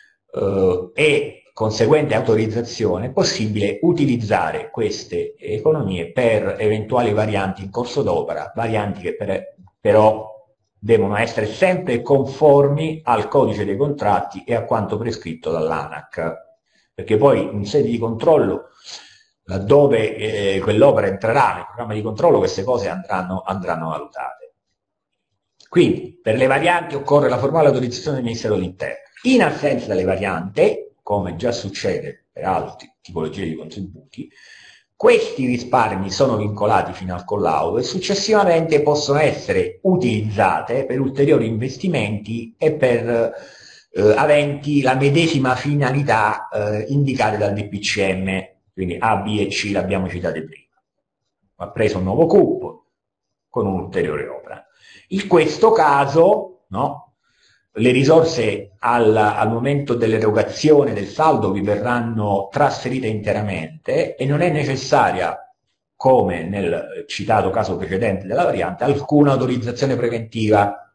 e conseguente autorizzazione, è possibile utilizzare queste economie per eventuali varianti in corso d'opera, varianti che però devono essere sempre conformi al codice dei contratti e a quanto prescritto dall'ANAC, perché poi in sede di controllo, laddove quell'opera entrerà nel programma di controllo, queste cose andranno valutate. Quindi per le varianti occorre la formale autorizzazione del Ministero dell'Interno. In assenza delle varianti, come già succede per altre tipologie di contributi, questi risparmi sono vincolati fino al collaudo e successivamente possono essere utilizzate per ulteriori investimenti e per aventi la medesima finalità indicate dal DPCM, quindi A, B e C l'abbiamo citate prima. Va preso un nuovo CUP con un'ulteriore opera. In questo caso, no, le risorse al momento dell'erogazione del saldo vi verranno trasferite interamente e non è necessaria, come nel citato caso precedente della variante, alcuna autorizzazione preventiva.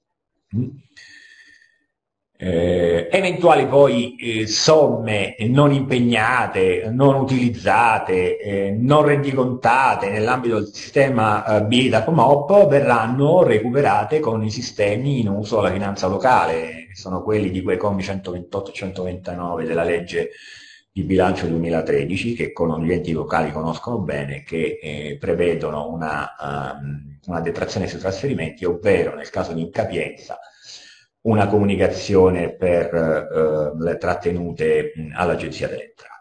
Eventuali poi somme non impegnate, non utilizzate, non rendicontate nell'ambito del sistema BIDAP-MOP verranno recuperate con i sistemi in uso alla finanza locale, che sono quelli di quei commi 128 e 129 della legge di bilancio 2013, che gli enti locali conoscono bene, che prevedono una detrazione sui trasferimenti, ovvero nel caso di incapienza una comunicazione per le trattenute all'Agenzia delle Entrate.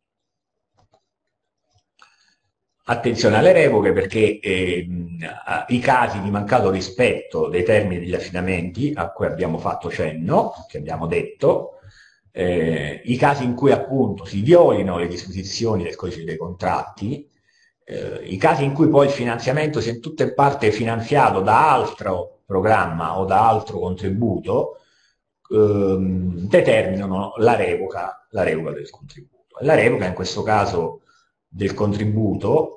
Attenzione alle revoche, perché i casi di mancato rispetto dei termini degli affidamenti a cui abbiamo fatto cenno, che abbiamo detto, i casi in cui appunto si violino le disposizioni del codice dei contratti, i casi in cui poi il finanziamento sia in tutta e parte finanziato da altro programma o da altro contributo, determinano la revoca del contributo. La revoca in questo caso del contributo,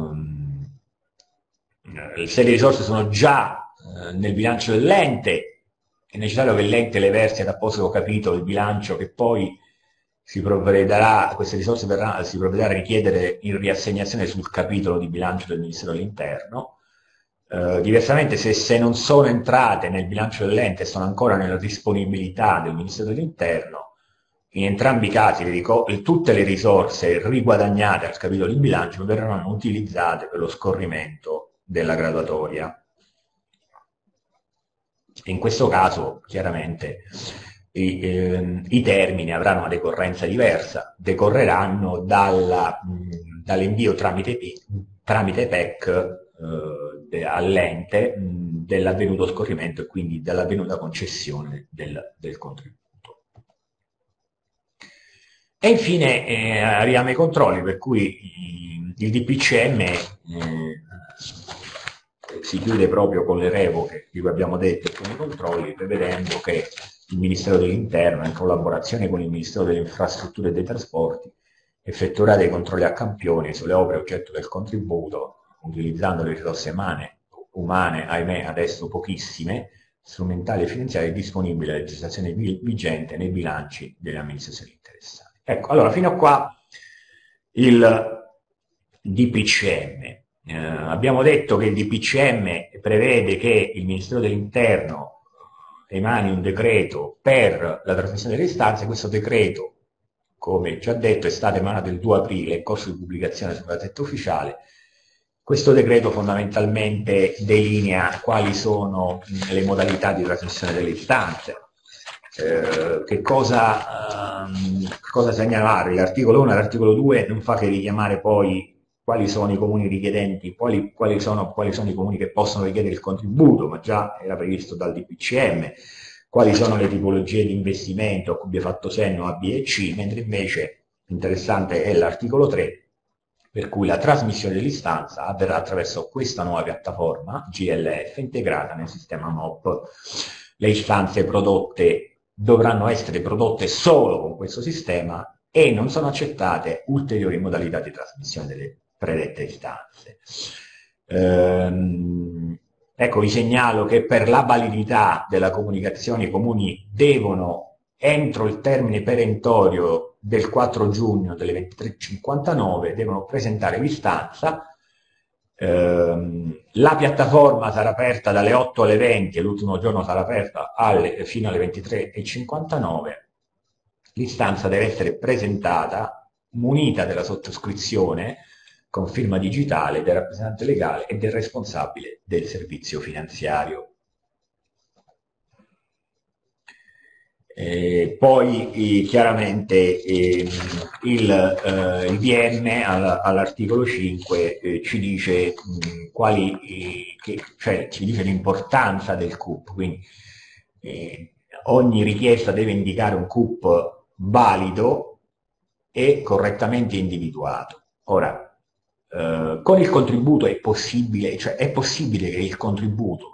se le risorse sono già nel bilancio dell'ente, è necessario che l'ente le versi ad apposito capitolo del bilancio, che poi si provvederà, queste risorse si provvederà a richiedere in riassegnazione sul capitolo di bilancio del Ministero dell'Interno. Diversamente, se non sono entrate nel bilancio dell'ente e sono ancora nella disponibilità del Ministero dell'Interno, in entrambi i casi tutte le risorse riguadagnate al capitolo di bilancio verranno utilizzate per lo scorrimento della graduatoria. In questo caso, chiaramente, i termini avranno una decorrenza diversa, decorreranno dall'invio tramite PEC all'ente dell'avvenuto scorrimento e quindi dell'avvenuta concessione del contributo. E infine arriviamo ai controlli, per cui il DPCM si chiude proprio con le revoche di cui abbiamo detto e con i controlli, prevedendo che il Ministero dell'Interno, in collaborazione con il Ministero delle Infrastrutture e dei Trasporti, effettuerà dei controlli a campioni sulle opere oggetto del contributo, utilizzando le risorse umane, ahimè adesso pochissime, strumentali e finanziarie disponibili a legislazione vigente nei bilanci delle amministrazioni interessate. Ecco, allora fino a qua il DPCM. Abbiamo detto che il DPCM prevede che il Ministero dell'Interno emani un decreto per la trasmissione delle istanze. Questo decreto, come già detto, è stato emanato il 2 aprile, in corso di pubblicazione sulla Gazzetta Ufficiale. Questo decreto fondamentalmente delinea quali sono le modalità di trasmissione delle istanze. Che cosa segnalare? L'articolo 1 e l'articolo 2 non fa che richiamare poi quali sono i comuni richiedenti, quali sono i comuni che possono richiedere il contributo, ma già era previsto dal DPCM, quali sono le tipologie di investimento a cui vi ho fatto cenno A, B e C, mentre invece interessante è l'articolo 3, per cui la trasmissione dell'istanza avverrà attraverso questa nuova piattaforma GLF integrata nel sistema MOP. Le istanze prodotte dovranno essere prodotte solo con questo sistema e non sono accettate ulteriori modalità di trasmissione delle predette istanze. Ecco, vi segnalo che per la validità della comunicazione i comuni devono, entro il termine perentorio del 4 giugno delle 23:59, devono presentare l'istanza. La piattaforma sarà aperta dalle 8 alle 20 e l'ultimo giorno sarà aperta fino alle 23:59. L'istanza deve essere presentata munita della sottoscrizione con firma digitale del rappresentante legale e del responsabile del servizio finanziario. Poi chiaramente il DM all'articolo 5 ci dice ci dice l'importanza del CUP, quindi ogni richiesta deve indicare un CUP valido e correttamente individuato. Ora, con il contributo è possibile che il contributo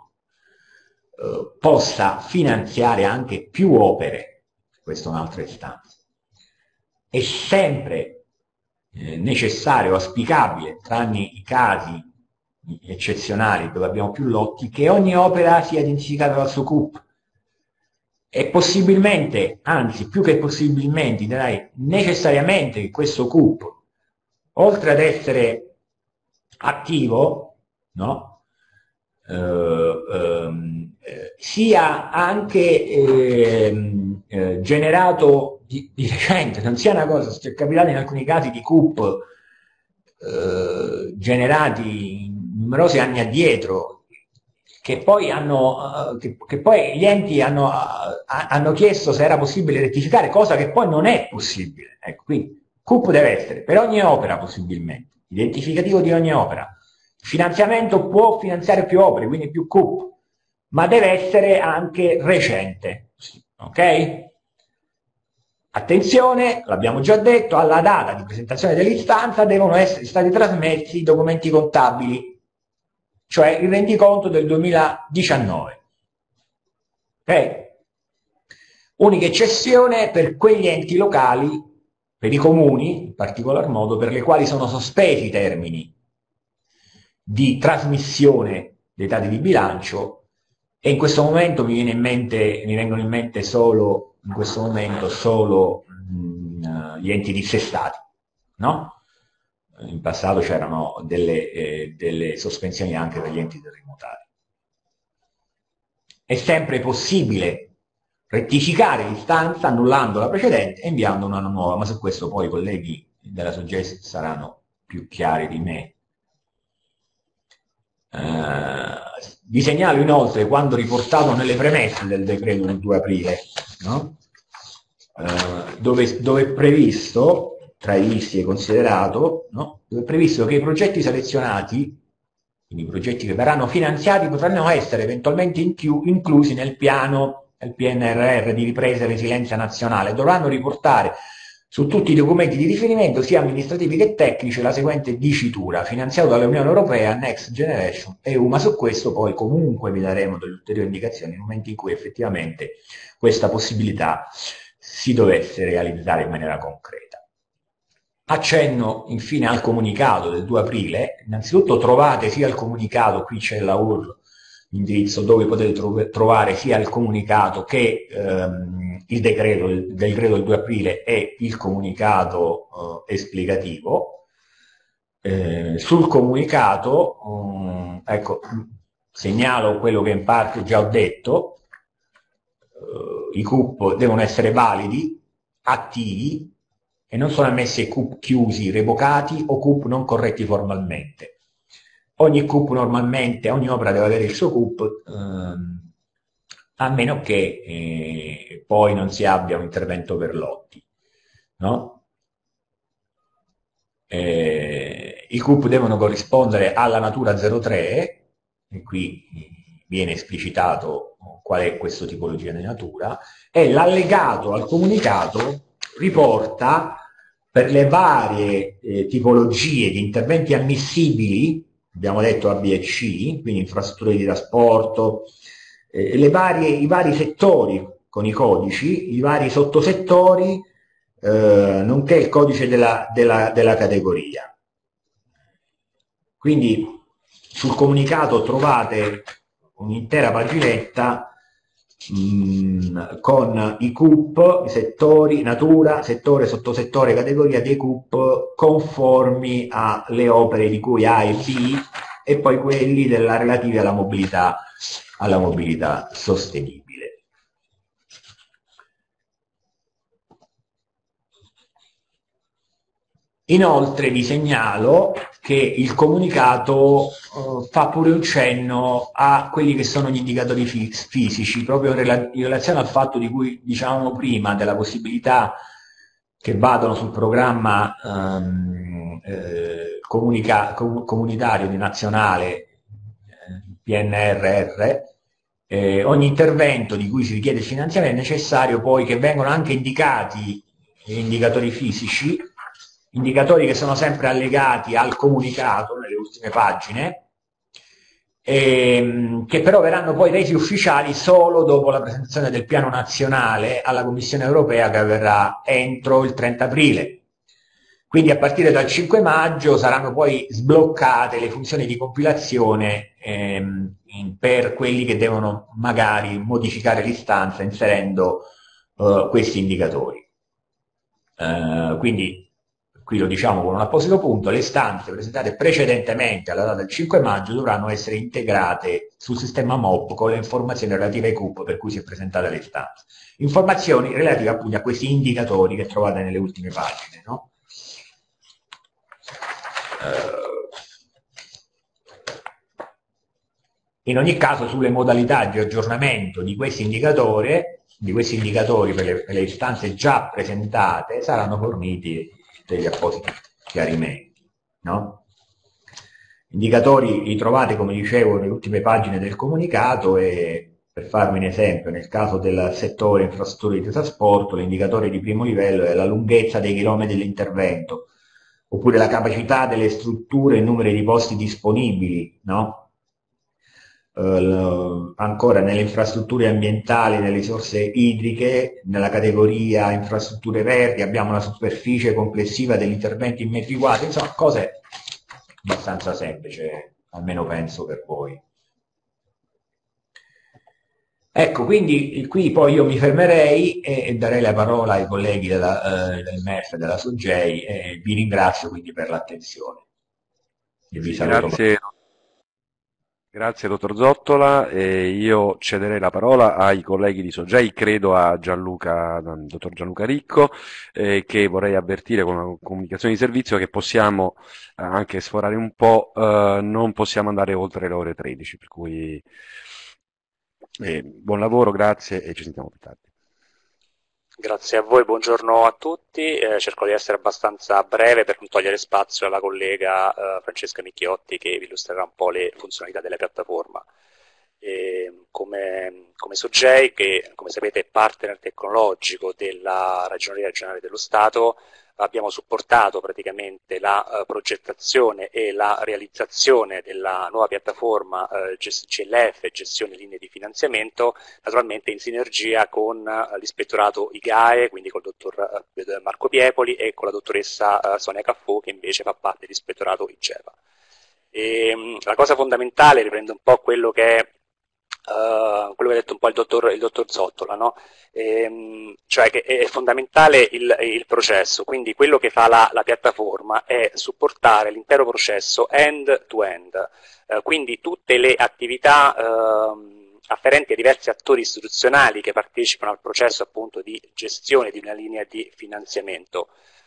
possa finanziare anche più opere, questa è un'altra istanza. È sempre necessario, auspicabile, tranne i casi eccezionali dove abbiamo più lotti, che ogni opera sia identificata dal suo CUP. E possibilmente, anzi più che possibilmente, direi necessariamente che questo CUP, oltre ad essere attivo, no? Sia anche generato di recente, non sia una cosa, è capitato in alcuni casi di CUP generati numerosi anni addietro, che poi gli enti hanno chiesto se era possibile rettificare, cosa che poi non è possibile. Ecco, quindi CUP deve essere per ogni opera possibilmente, identificativo di ogni opera. Il finanziamento può finanziare più opere, quindi più CUP, ma deve essere anche recente, ok? Attenzione, l'abbiamo già detto, alla data di presentazione dell'istanza devono essere stati trasmessi i documenti contabili, cioè il rendiconto del 2019. Ok? Unica eccezione per quegli enti locali, per i comuni, in particolar modo, per le quali sono sospesi i termini di trasmissione dei dati di bilancio, e in questo momento mi vengono in mente solo gli enti dissestati, no? In passato c'erano delle sospensioni anche per gli enti terremotati. È sempre possibile rettificare l'istanza annullando la precedente e inviando una nuova, ma su questo poi i colleghi della Soges saranno più chiari di me. Vi segnalo inoltre quanto riportato nelle premesse del decreto del 2 aprile, no? Dove è previsto, tra i visti e considerato, no? Dove è previsto che i progetti selezionati, quindi i progetti che verranno finanziati, potranno essere eventualmente inclusi nel PNRR di ripresa e resilienza nazionale, dovranno riportare su tutti i documenti di riferimento, sia amministrativi che tecnici, la seguente dicitura: finanziato dall'Unione Europea, Next Generation EU, ma su questo poi comunque vi daremo delle ulteriori indicazioni nel momento in cui effettivamente questa possibilità si dovesse realizzare in maniera concreta. Accenno infine al comunicato del 2 aprile, innanzitutto trovate sia il comunicato, qui c'è la URL, l'indirizzo dove potete trovare sia il comunicato che il decreto del 2 aprile e il comunicato esplicativo. sul comunicato, ecco, segnalo quello che in parte già ho detto. I CUP devono essere validi, attivi, e non sono ammessi CUP chiusi, revocati o CUP non corretti formalmente. Ogni CUP normalmente, ogni opera deve avere il suo CUP, a meno che poi non si abbia un intervento per lotti, no? I CUP devono corrispondere alla natura 03, e qui viene esplicitato qual è questa tipologia di natura, e l'allegato al comunicato riporta per le varie tipologie di interventi ammissibili, abbiamo detto A, B e C, quindi infrastrutture di trasporto, i vari settori con i codici, i vari sottosettori, nonché il codice della categoria. Quindi sul comunicato trovate un'intera paginetta con i CUP, i settori, natura, settore, sottosettore, categoria dei CUP conformi alle opere di cui A e B, e poi quelli relativi alla mobilità sostenibile. Inoltre vi segnalo che il comunicato fa pure un cenno a quelli che sono gli indicatori fisici, proprio in relazione al fatto di cui dicevamo prima, della possibilità che vadano sul programma comunitario di nazionale PNRR. Ogni intervento di cui si richiede il finanziamento è necessario poi che vengano anche indicati gli indicatori fisici, indicatori che sono sempre allegati al comunicato nelle ultime pagine, che però verranno poi resi ufficiali solo dopo la presentazione del piano nazionale alla Commissione europea, che avverrà entro il 30 aprile. Quindi a partire dal 5 maggio saranno poi sbloccate le funzioni di compilazione per quelli che devono magari modificare l'istanza inserendo questi indicatori. Quindi qui lo diciamo con un apposito punto: le istanze presentate precedentemente alla data del 5 maggio dovranno essere integrate sul sistema MOP con le informazioni relative ai CUP per cui si è presentata l'istanza. Informazioni relative appunto a questi indicatori che trovate nelle ultime pagine, no? In ogni caso, sulle modalità di aggiornamento di questi indicatori per le istanze già presentate saranno forniti degli appositi chiarimenti, no? Indicatori li trovate, come dicevo, nelle ultime pagine del comunicato, e per farvi un esempio, nel caso del settore infrastrutture di trasporto, l'indicatore di primo livello è la lunghezza dei chilometri dell'intervento, oppure la capacità delle strutture e il numero di posti disponibili, no? Ancora nelle infrastrutture ambientali, nelle risorse idriche, nella categoria infrastrutture verdi abbiamo la superficie complessiva degli interventi in metri quadri, insomma cose abbastanza semplici, almeno penso per voi. Ecco, quindi qui poi io mi fermerei e darei la parola ai colleghi del MEF e della SOGEI, e vi ringrazio quindi per l'attenzione. E vi saluto. Grazie dottor Zottola, io cederei la parola ai colleghi di SOGEI, credo a dottor Gianluca Ricco, che vorrei avvertire con una comunicazione di servizio che possiamo anche sforare un po', non possiamo andare oltre le ore 13, per cui buon lavoro, grazie e ci sentiamo più tardi. Grazie a voi, buongiorno a tutti. Cerco di essere abbastanza breve per non togliere spazio alla collega Francesca Micchiotti, che vi illustrerà un po' le funzionalità della piattaforma. Come SOGEI, che come sapete è partner tecnologico della Ragioneria Generale dello Stato, abbiamo supportato praticamente la progettazione e la realizzazione della nuova piattaforma CLF, gestione linee di finanziamento, naturalmente in sinergia con l'ispettorato IGAE, quindi col dottor Marco Piepoli, e con la dottoressa Sonia Caffò, che invece fa parte dell'ispettorato IGEVA. La cosa fondamentale, riprende un po' quello che è quello che ha detto un po' il dottor Zottola, no? Cioè che è fondamentale il processo, quindi quello che fa la piattaforma è supportare l'intero processo end-to-end, quindi tutte le attività afferenti a diversi attori istituzionali che partecipano al processo appunto di gestione di una linea di finanziamento.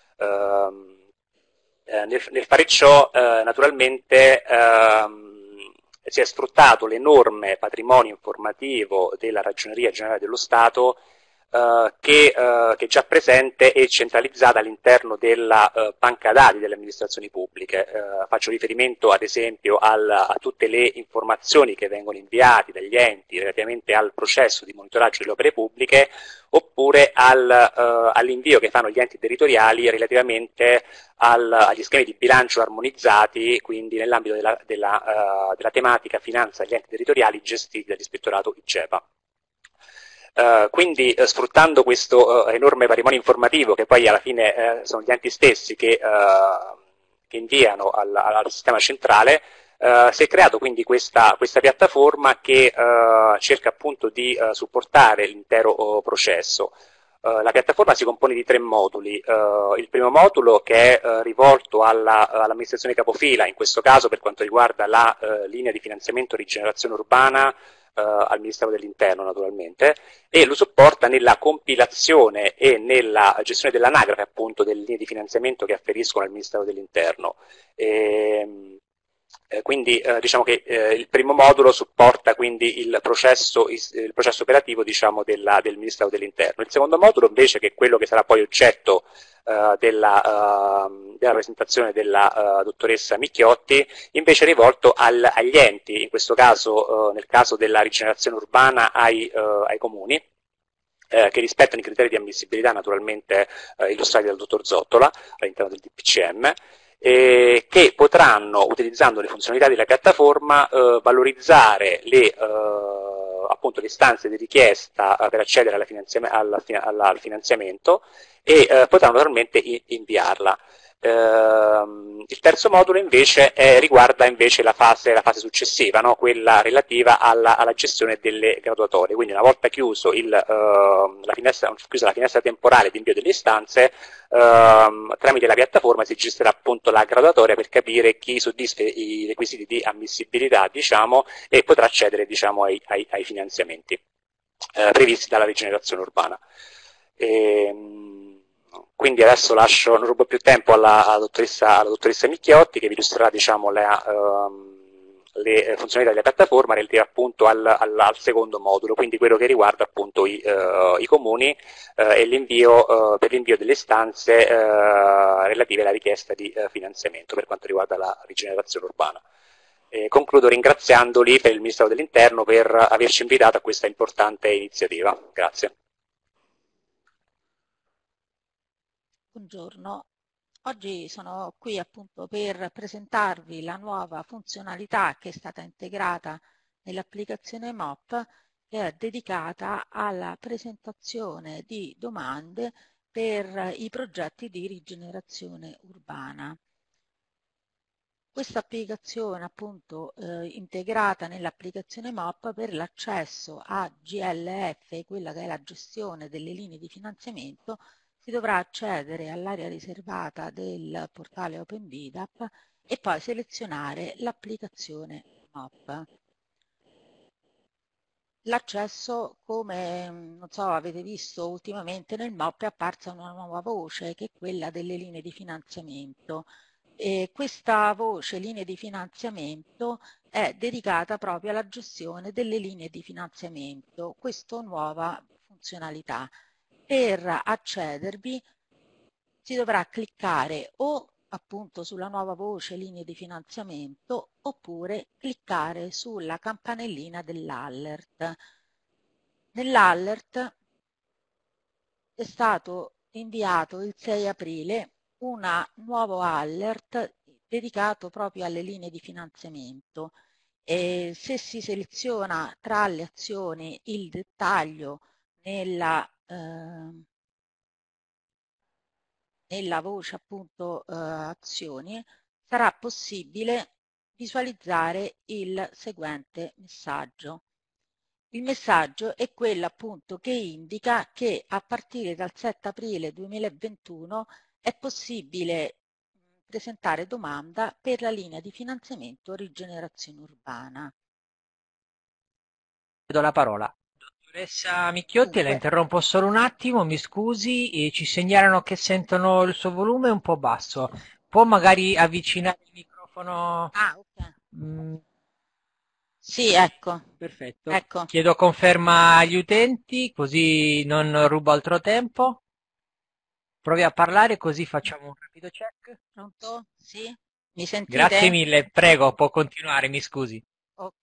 Nel fare ciò, naturalmente, si è sfruttato l'enorme patrimonio informativo della Ragioneria Generale dello Stato che è già presente e centralizzata all'interno della banca dati delle amministrazioni pubbliche. Faccio riferimento ad esempio a tutte le informazioni che vengono inviate dagli enti relativamente al processo di monitoraggio delle opere pubbliche, oppure all'invio che fanno gli enti territoriali relativamente agli schemi di bilancio armonizzati, quindi nell'ambito della tematica finanza degli enti territoriali gestiti dall'ispettorato IGEPA. Quindi sfruttando questo enorme patrimonio informativo, che poi alla fine sono gli enti stessi che inviano al sistema centrale, si è creato quindi questa piattaforma che cerca appunto di supportare l'intero processo. La piattaforma si compone di 3 moduli. Il primo modulo, che è rivolto all'amministrazione capofila, in questo caso per quanto riguarda la linea di finanziamento rigenerazione urbana, al Ministero dell'Interno naturalmente, e lo supporta nella compilazione e nella gestione dell'anagrafe appunto delle linee di finanziamento che afferiscono al Ministero dell'Interno. Quindi diciamo che il primo modulo supporta quindi il processo operativo diciamo, del Ministero dell'Interno. Il secondo modulo invece, che è quello che sarà poi oggetto della presentazione della dottoressa Micchiotti, invece è rivolto agli enti, in questo caso nel caso della rigenerazione urbana ai comuni, che rispettano i criteri di ammissibilità naturalmente illustrati dal dottor Zottola all'interno del DPCM, che potranno, utilizzando le funzionalità della piattaforma, valorizzare appunto le istanze di richiesta per accedere al finanziamento e potranno naturalmente inviarla. Il terzo modulo invece riguarda invece la fase successiva, no? Quella relativa alla gestione delle graduatorie. Quindi una volta chiusa la finestra temporale di invio delle istanze, tramite la piattaforma si gestirà appunto la graduatoria per capire chi soddisfa i requisiti di ammissibilità, diciamo, e potrà accedere, diciamo, ai finanziamenti previsti dalla rigenerazione urbana. Quindi adesso non rubo più tempo alla dottoressa Micchiotti, che vi illustrerà, diciamo, le funzionalità della piattaforma relative appunto al secondo modulo, quindi quello che riguarda appunto i comuni e per l'invio delle istanze relative alla richiesta di finanziamento per quanto riguarda la rigenerazione urbana. Concludo ringraziandoli per il Ministero dell'Interno per averci invitato a questa importante iniziativa. Grazie. Buongiorno, oggi sono qui appunto per presentarvi la nuova funzionalità che è stata integrata nell'applicazione MOP, che è dedicata alla presentazione di domande per i progetti di rigenerazione urbana. Questa applicazione appunto integrata nell'applicazione MOP per l'accesso a GLF, quella che è la gestione delle linee di finanziamento, si dovrà accedere all'area riservata del portale OpenBidap e poi selezionare l'applicazione MOP. L'accesso, come non so, avete visto ultimamente nel MOP è apparsa una nuova voce, che è quella delle linee di finanziamento. E questa voce linee di finanziamento è dedicata proprio alla gestione delle linee di finanziamento, questa nuova funzionalità. Per accedervi si dovrà cliccare o appunto sulla nuova voce linee di finanziamento oppure cliccare sulla campanellina dell'alert. Nell'alert è stato inviato il 6 aprile un nuovo alert dedicato proprio alle linee di finanziamento. E se si seleziona tra le azioni il dettaglio nella voce appunto azioni, sarà possibile visualizzare il seguente messaggio. Il messaggio è quello appunto che indica che a partire dal 7 aprile 2021 è possibile presentare domanda per la linea di finanziamento rigenerazione urbana. Do la parola. Dottoressa Micchiotti, la interrompo solo un attimo, mi scusi, ci segnalano che sentono il suo volume un po' basso. Può magari avvicinare il microfono? Ah, ok. Sì, ecco. Perfetto. Ecco. Chiedo conferma agli utenti, così non rubo altro tempo. Provi a parlare, così facciamo un rapido check. Pronto? Sì? Mi sentite? Grazie mille, prego, può continuare, mi scusi. Okay.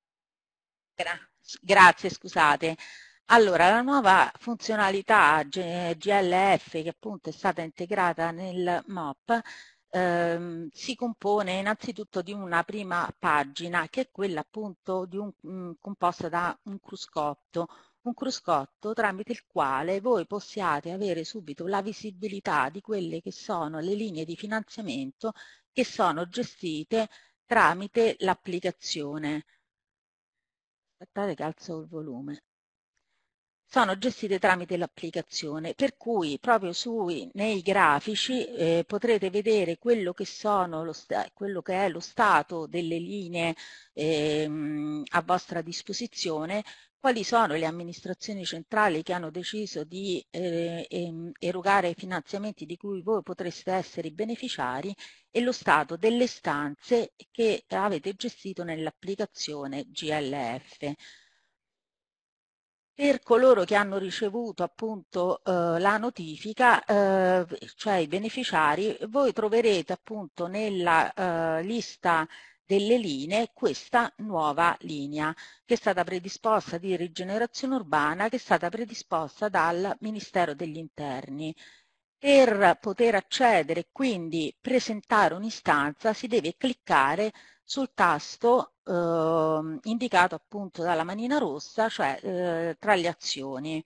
Grazie, scusate. Allora, la nuova funzionalità GLF che appunto è stata integrata nel MOP si compone innanzitutto di una prima pagina che è quella appunto di composta da un cruscotto tramite il quale voi possiate avere subito la visibilità di quelle che sono le linee di finanziamento che sono gestite tramite l'applicazione. Aspettate che alzo il volume. Sono gestite tramite l'applicazione, per cui proprio nei grafici potrete vedere quello che è lo stato delle linee a vostra disposizione, quali sono le amministrazioni centrali che hanno deciso di erogare finanziamenti di cui voi potreste essere i beneficiari e lo stato delle stanze che avete gestito nell'applicazione GLF. Per coloro che hanno ricevuto appunto la notifica, cioè i beneficiari, voi troverete appunto nella lista delle linee questa nuova linea che è stata predisposta di rigenerazione urbana, che è stata predisposta dal Ministero degli Interni. Per poter accedere e quindi presentare un'istanza si deve cliccare sul tasto indicato appunto dalla manina rossa, cioè tra le azioni.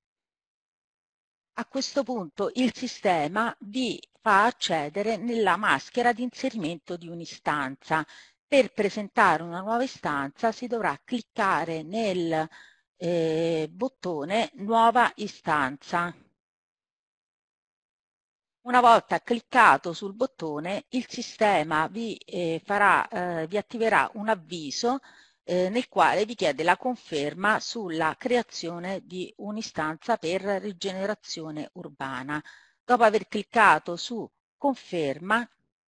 A questo punto il sistema vi fa accedere nella maschera di inserimento di un'istanza. Per presentare una nuova istanza si dovrà cliccare nel bottone Nuova istanza. Una volta cliccato sul bottone, il sistema vi attiverà un avviso nel quale vi chiede la conferma sulla creazione di un'istanza per rigenerazione urbana. Dopo aver cliccato su conferma,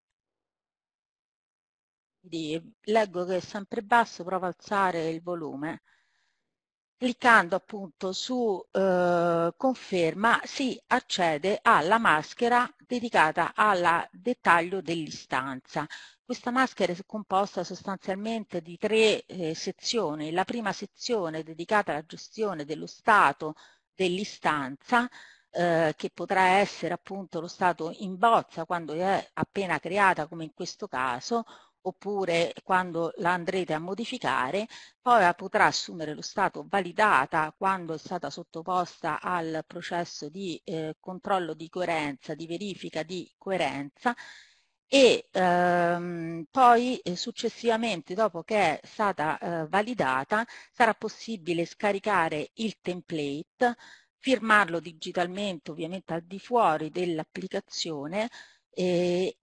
leggo che è sempre basso, provo ad alzare il volume. Cliccando appunto su conferma si accede alla maschera dedicata al dettaglio dell'istanza. Questa maschera è composta sostanzialmente di tre sezioni. La prima sezione è dedicata alla gestione dello stato dell'istanza, che potrà essere appunto lo stato in bozza quando è appena creata come in questo caso, oppure quando la andrete a modificare, poi potrà assumere lo stato validata quando è stata sottoposta al processo di controllo di coerenza, di verifica di coerenza e poi successivamente, dopo che è stata validata, sarà possibile scaricare il template, firmarlo digitalmente ovviamente al di fuori dell'applicazione e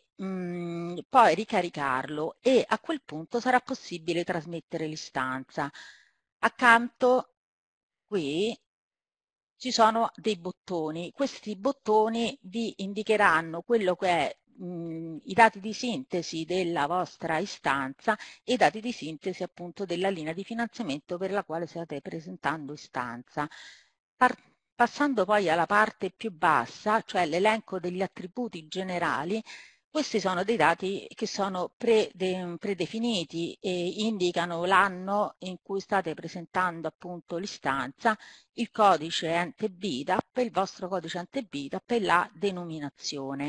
poi ricaricarlo e a quel punto sarà possibile trasmettere l'istanza. Accanto qui ci sono dei bottoni. Questi bottoni vi indicheranno quello che è i dati di sintesi della vostra istanza e i dati di sintesi appunto della linea di finanziamento per la quale state presentando istanza. Passando poi alla parte più bassa, cioè l'elenco degli attributi generali, questi sono dei dati che sono predefiniti e indicano l'anno in cui state presentando appunto l'istanza, il codice ente BIDAP, il vostro codice ente BIDAP e la denominazione.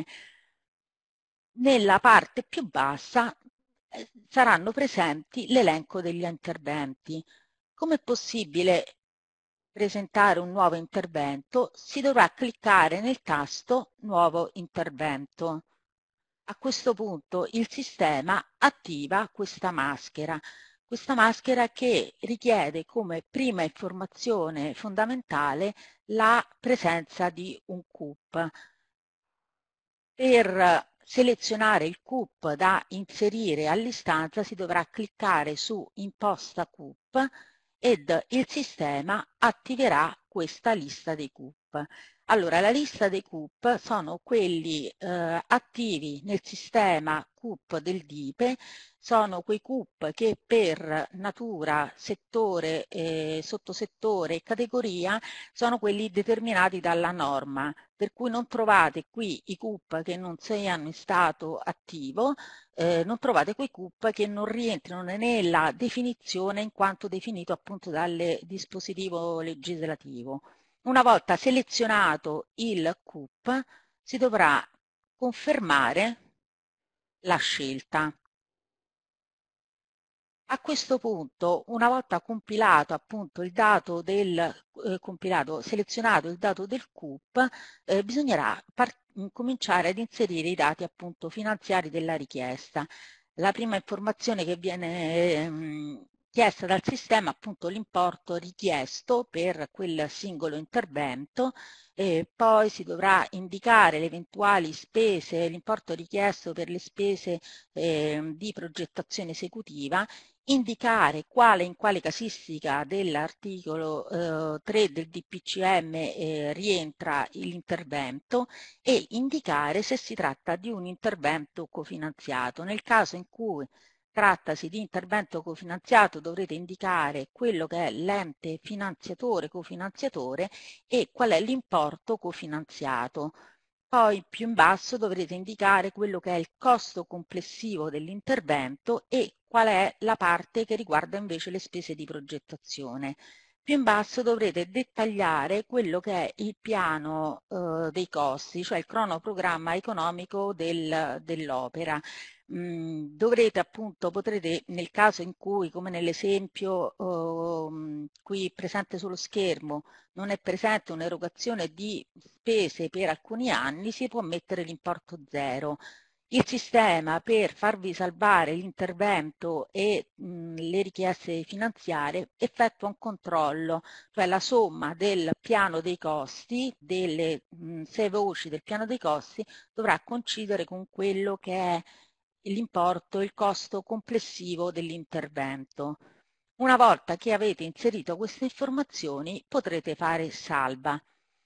Nella parte più bassa saranno presenti l'elenco degli interventi. Come è possibile presentare un nuovo intervento? Si dovrà cliccare nel tasto Nuovo intervento. A questo punto il sistema attiva questa maschera. Questa maschera che richiede come prima informazione fondamentale la presenza di un CUP. Per selezionare il CUP da inserire all'istanza si dovrà cliccare su Imposta CUP ed il sistema attiverà questa lista dei CUP. Allora, la lista dei CUP sono quelli attivi nel sistema CUP del DIPE, sono quei CUP che per natura, settore, sottosettore e categoria sono quelli determinati dalla norma, per cui non trovate qui i CUP che non siano in stato attivo, non trovate quei CUP che non rientrano nella definizione in quanto definito appunto dal dispositivo legislativo. Una volta selezionato il CUP si dovrà confermare la scelta. A questo punto, una volta compilato appunto il dato del selezionato il dato del CUP, bisognerà cominciare ad inserire i dati appunto finanziari della richiesta. La prima informazione che viene chiesta dal sistema è appunto l'importo richiesto per quel singolo intervento, poi si dovrà indicare le eventuali spese, l'importo richiesto per le spese di progettazione esecutiva, indicare in quale casistica dell'articolo 3 del DPCM rientra l'intervento e indicare se si tratta di un intervento cofinanziato. Nel caso in cui trattasi di intervento cofinanziato dovrete indicare quello che è l'ente finanziatore, cofinanziatore e qual è l'importo cofinanziato. Poi più in basso dovrete indicare quello che è il costo complessivo dell'intervento e qual è la parte che riguarda invece le spese di progettazione. Più in basso dovrete dettagliare quello che è il piano dei costi, cioè il cronoprogramma economico dell'opera. Dovrete appunto, potrete nel caso in cui, come nell'esempio qui presente sullo schermo, non è presente un'erogazione di spese per alcuni anni, si può mettere l'importo zero. Il sistema, per farvi salvare l'intervento e le richieste finanziarie, effettua un controllo, cioè la somma del piano dei costi, delle 6 voci del piano dei costi, dovrà coincidere con quello che è l'importo, il costo complessivo dell'intervento. Una volta che avete inserito queste informazioni potrete fare salva.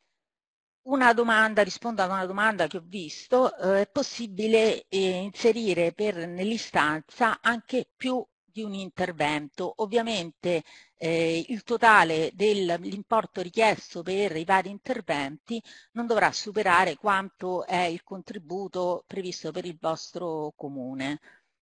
Rispondo ad una domanda che ho visto, è possibile inserire nell'istanza anche più di un intervento. Ovviamente il totale dell'importo richiesto per i vari interventi non dovrà superare quanto è il contributo previsto per il vostro comune.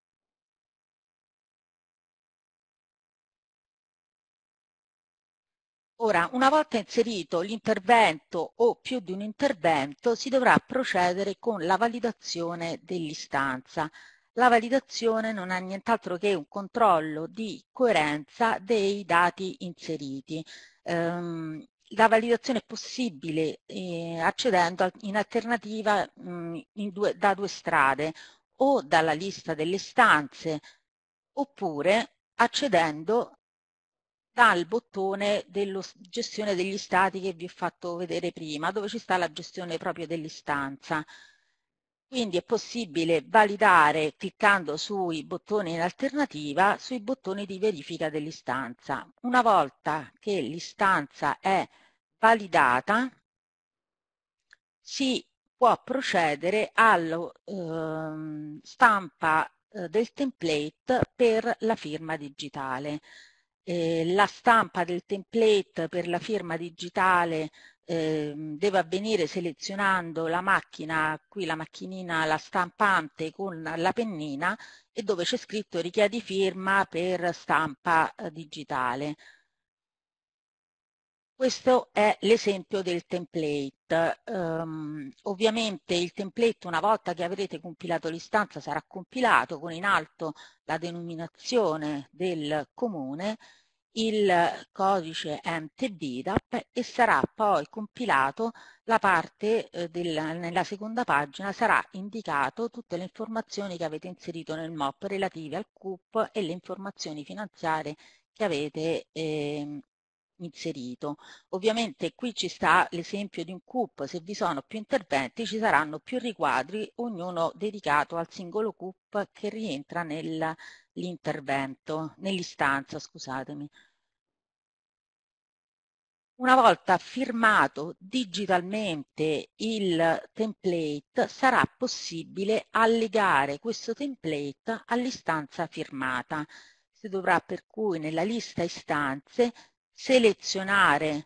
Ora, una volta inserito l'intervento o più di un intervento, si dovrà procedere con la validazione dell'istanza. La validazione non è nient'altro che un controllo di coerenza dei dati inseriti. La validazione è possibile accedendo in alternativa da due strade, o dalla lista delle istanze oppure accedendo dal bottone della gestione degli stati che vi ho fatto vedere prima, dove ci sta la gestione proprio dell'istanza. Quindi è possibile validare cliccando sui bottoni in alternativa, sui bottoni di verifica dell'istanza. Una volta che l'istanza è validata, si può procedere alla stampa del template per la firma digitale. La stampa del template per la firma digitale deve avvenire selezionando la macchina, qui la macchinina, la stampante con la pennina e dove c'è scritto richiedi firma per stampa digitale. Questo è l'esempio del template. Ovviamente il template, una volta che avrete compilato l'istanza, sarà compilato con in alto la denominazione del comune il codice MTBDAP e sarà poi compilato la parte nella seconda pagina sarà indicato tutte le informazioni che avete inserito nel MOP relative al CUP e le informazioni finanziarie che avete inserito. Ovviamente qui ci sta l'esempio di un CUP, se vi sono più interventi ci saranno più riquadri, ognuno dedicato al singolo CUP che rientra nell'istanza, scusatemi. Una volta firmato digitalmente il template sarà possibile allegare questo template all'istanza firmata. Si dovrà per cui nella lista istanze selezionare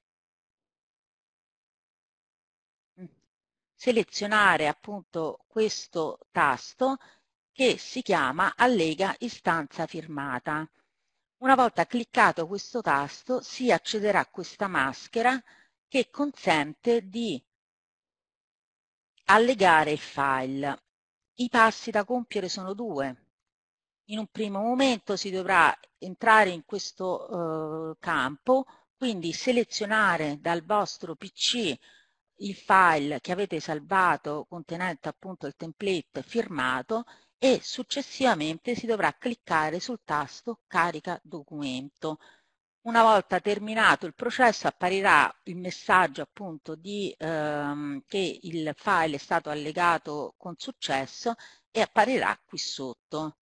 appunto questo tasto che si chiama allega istanza firmata. Una volta cliccato questo tasto si accederà a questa maschera che consente di allegare il file. I passi da compiere sono due. In un primo momento si dovrà entrare in questo campo, quindi selezionare dal vostro PC il file che avete salvato contenente appunto il template firmato e successivamente si dovrà cliccare sul tasto carica documento. Una volta terminato il processo apparirà il messaggio appunto che il file è stato allegato con successo e apparirà qui sotto.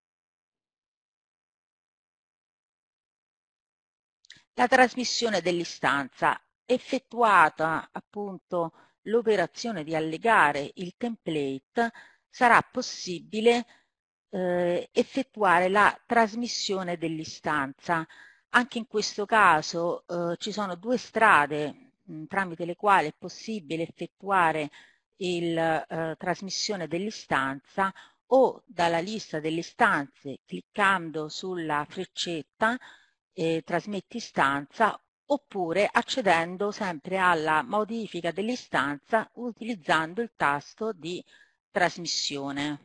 La trasmissione dell'istanza. Effettuata appunto l'operazione di allegare il template, sarà possibile effettuare la trasmissione dell'istanza. Anche in questo caso ci sono due strade tramite le quali è possibile effettuare la trasmissione dell'istanza, o dalla lista delle istanze cliccando sulla freccetta trasmetti istanza, oppure accedendo sempre alla modifica dell'istanza utilizzando il tasto di trasmissione.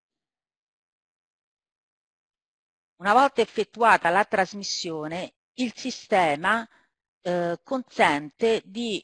Una volta effettuata la trasmissione, il sistema consente di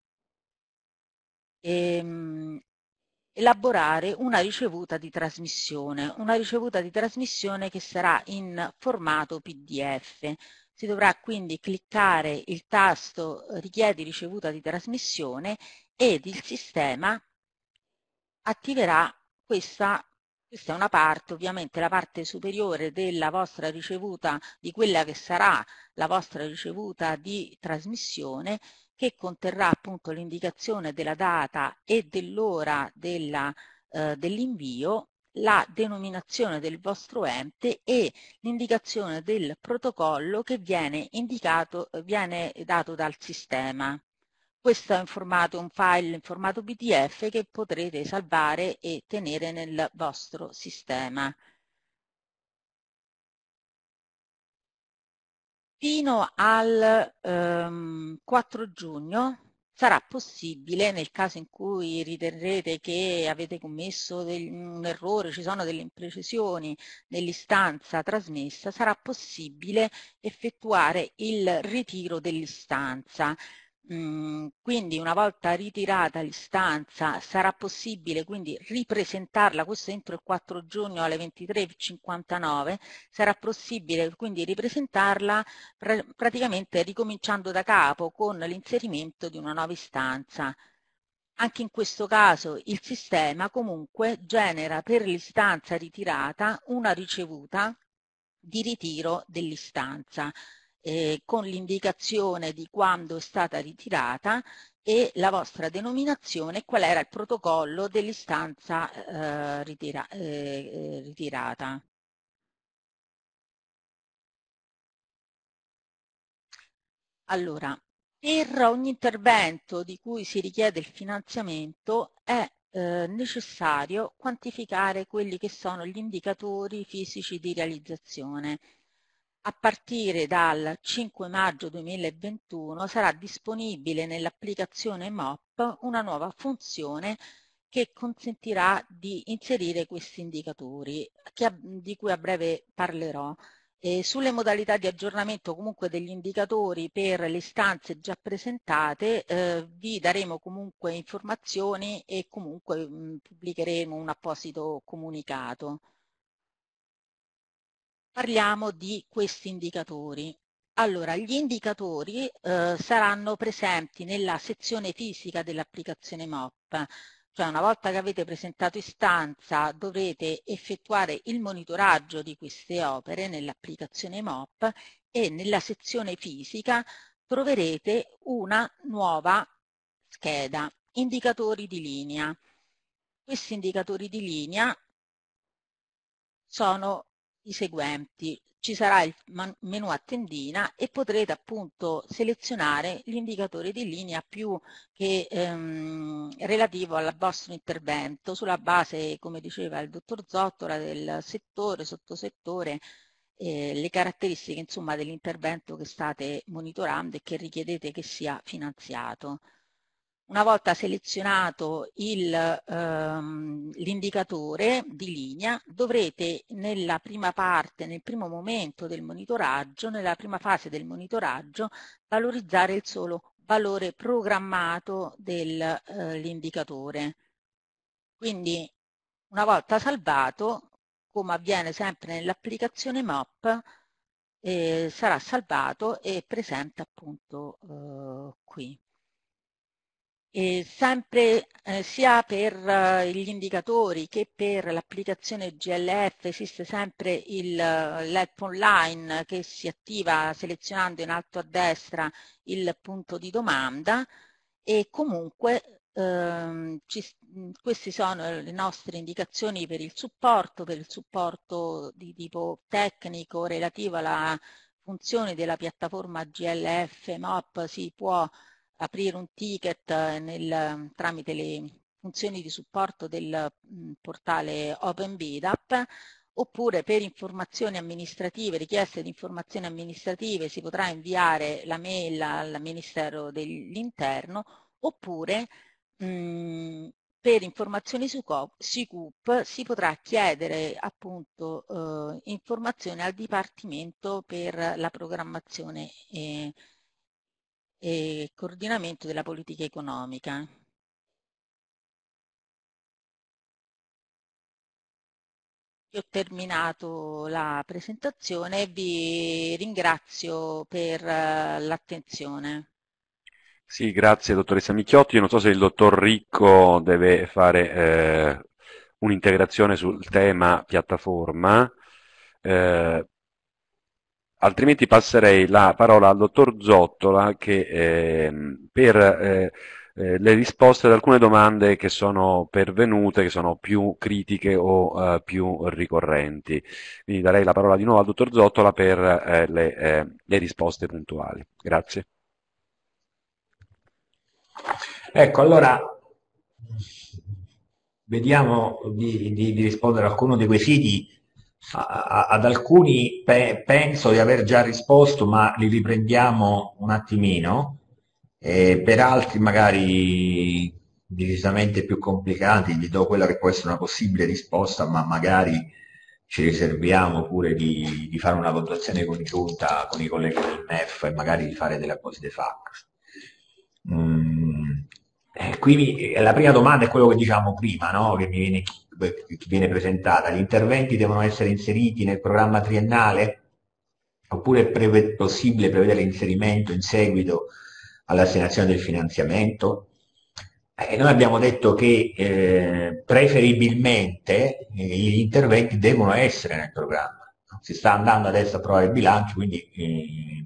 elaborare una ricevuta di trasmissione che sarà in formato PDF. Si dovrà quindi cliccare il tasto richiedi ricevuta di trasmissione ed il sistema attiverà questa è una parte, ovviamente la parte superiore della vostra ricevuta, di quella che sarà la vostra ricevuta di trasmissione, che conterrà appunto l'indicazione della data e dell'ora dell'invio, la denominazione del vostro ente e l'indicazione del protocollo che viene dato dal sistema. Questo è un file in formato PDF che potrete salvare e tenere nel vostro sistema. Fino al 4 giugno sarà possibile, nel caso in cui riterrete che avete commesso un errore, ci sono delle imprecisioni nell'istanza trasmessa, sarà possibile effettuare il ritiro dell'istanza. Quindi una volta ritirata l'istanza sarà possibile quindi ripresentarla, questo entro il 4 giugno alle 23:59, sarà possibile quindi ripresentarla praticamente ricominciando da capo con l'inserimento di una nuova istanza. Anche in questo caso il sistema comunque genera per l'istanza ritirata una ricevuta di ritiro dell'istanza con l'indicazione di quando è stata ritirata e la vostra denominazione e qual era il protocollo dell'istanza ritirata. Allora, per ogni intervento di cui si richiede il finanziamento è necessario quantificare quelli che sono gli indicatori fisici di realizzazione. A partire dal 5 maggio 2021 sarà disponibile nell'applicazione MOP una nuova funzione che consentirà di inserire questi indicatori di cui a breve parlerò. E sulle modalità di aggiornamento comunque degli indicatori per le istanze già presentate vi daremo comunque informazioni e comunque pubblicheremo un apposito comunicato. Parliamo di questi indicatori. Allora, gli indicatori saranno presenti nella sezione fisica dell'applicazione MOP. Cioè una volta che avete presentato istanza dovrete effettuare il monitoraggio di queste opere nell'applicazione MOP e nella sezione fisica troverete una nuova scheda, indicatori di linea. Questi indicatori di linea sono i seguenti. Ci sarà il menu a tendina e potrete appunto selezionare l'indicatore di linea più che relativo al vostro intervento sulla base, come diceva il dottor Zottola, del settore, sottosettore, le caratteristiche insomma dell'intervento che state monitorando e che richiedete che sia finanziato. Una volta selezionato l'indicatore di linea, dovrete nella prima parte, nel primo momento del monitoraggio, nella prima fase del monitoraggio, valorizzare il solo valore programmato dell'indicatore. Quindi una volta salvato, come avviene sempre nell'applicazione MOP, sarà salvato e presente appunto qui. E sempre sia per gli indicatori che per l'applicazione GLF esiste sempre l'help online che si attiva selezionando in alto a destra il punto di domanda e comunque queste sono le nostre indicazioni per il supporto di tipo tecnico relativo alla funzione della piattaforma GLF MOP. Si può aprire un ticket tramite le funzioni di supporto del portale OpenBDAP, oppure per informazioni amministrative, richieste di informazioni amministrative, si potrà inviare la mail al Ministero dell'Interno, oppure per informazioni su CUP si potrà chiedere appunto informazioni al Dipartimento per la programmazione e coordinamento della politica economica. Io ho terminato la presentazione e vi ringrazio per l'attenzione. Sì, grazie dottoressa Micchiotti. Io non so se il dottor Ricco deve fare un'integrazione sul tema piattaforma. Altrimenti passerei la parola al dottor Zottola per le risposte ad alcune domande che sono pervenute, che sono più critiche o più ricorrenti. Quindi darei la parola di nuovo al dottor Zottola per le risposte puntuali. Grazie. Ecco, allora vediamo di rispondere a alcuni dei quesiti. Ad alcuni penso di aver già risposto, ma li riprendiamo un attimino. Per altri magari decisamente più complicati vi do quella che può essere una possibile risposta, ma magari ci riserviamo pure di fare una valutazione congiunta con i colleghi del MEF e magari di fare delle apposite FAQ. Qui la prima domanda è quello che diciamo prima, no? che viene presentata. Gli interventi devono essere inseriti nel programma triennale oppure è possibile prevedere l'inserimento in seguito all'assegnazione del finanziamento? Noi abbiamo detto che preferibilmente gli interventi devono essere nel programma. Si sta andando adesso a approvare il bilancio, quindi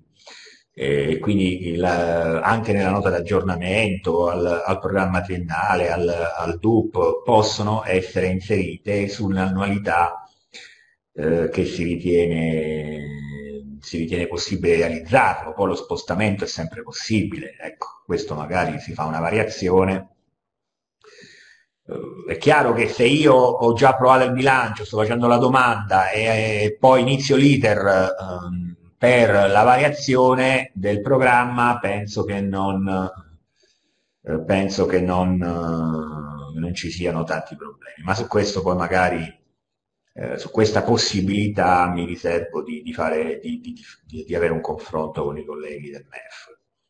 anche nella nota d'aggiornamento al programma triennale, al DUP, possono essere inserite sull'annualità che si ritiene possibile realizzarlo. Poi lo spostamento è sempre possibile, ecco, questo magari si fa una variazione. È chiaro che se io ho già approvato il bilancio, sto facendo la domanda e poi inizio l'iter per la variazione del programma, penso che non ci siano tanti problemi, ma su questo poi magari su questa possibilità mi riservo di avere un confronto con i colleghi del MEF.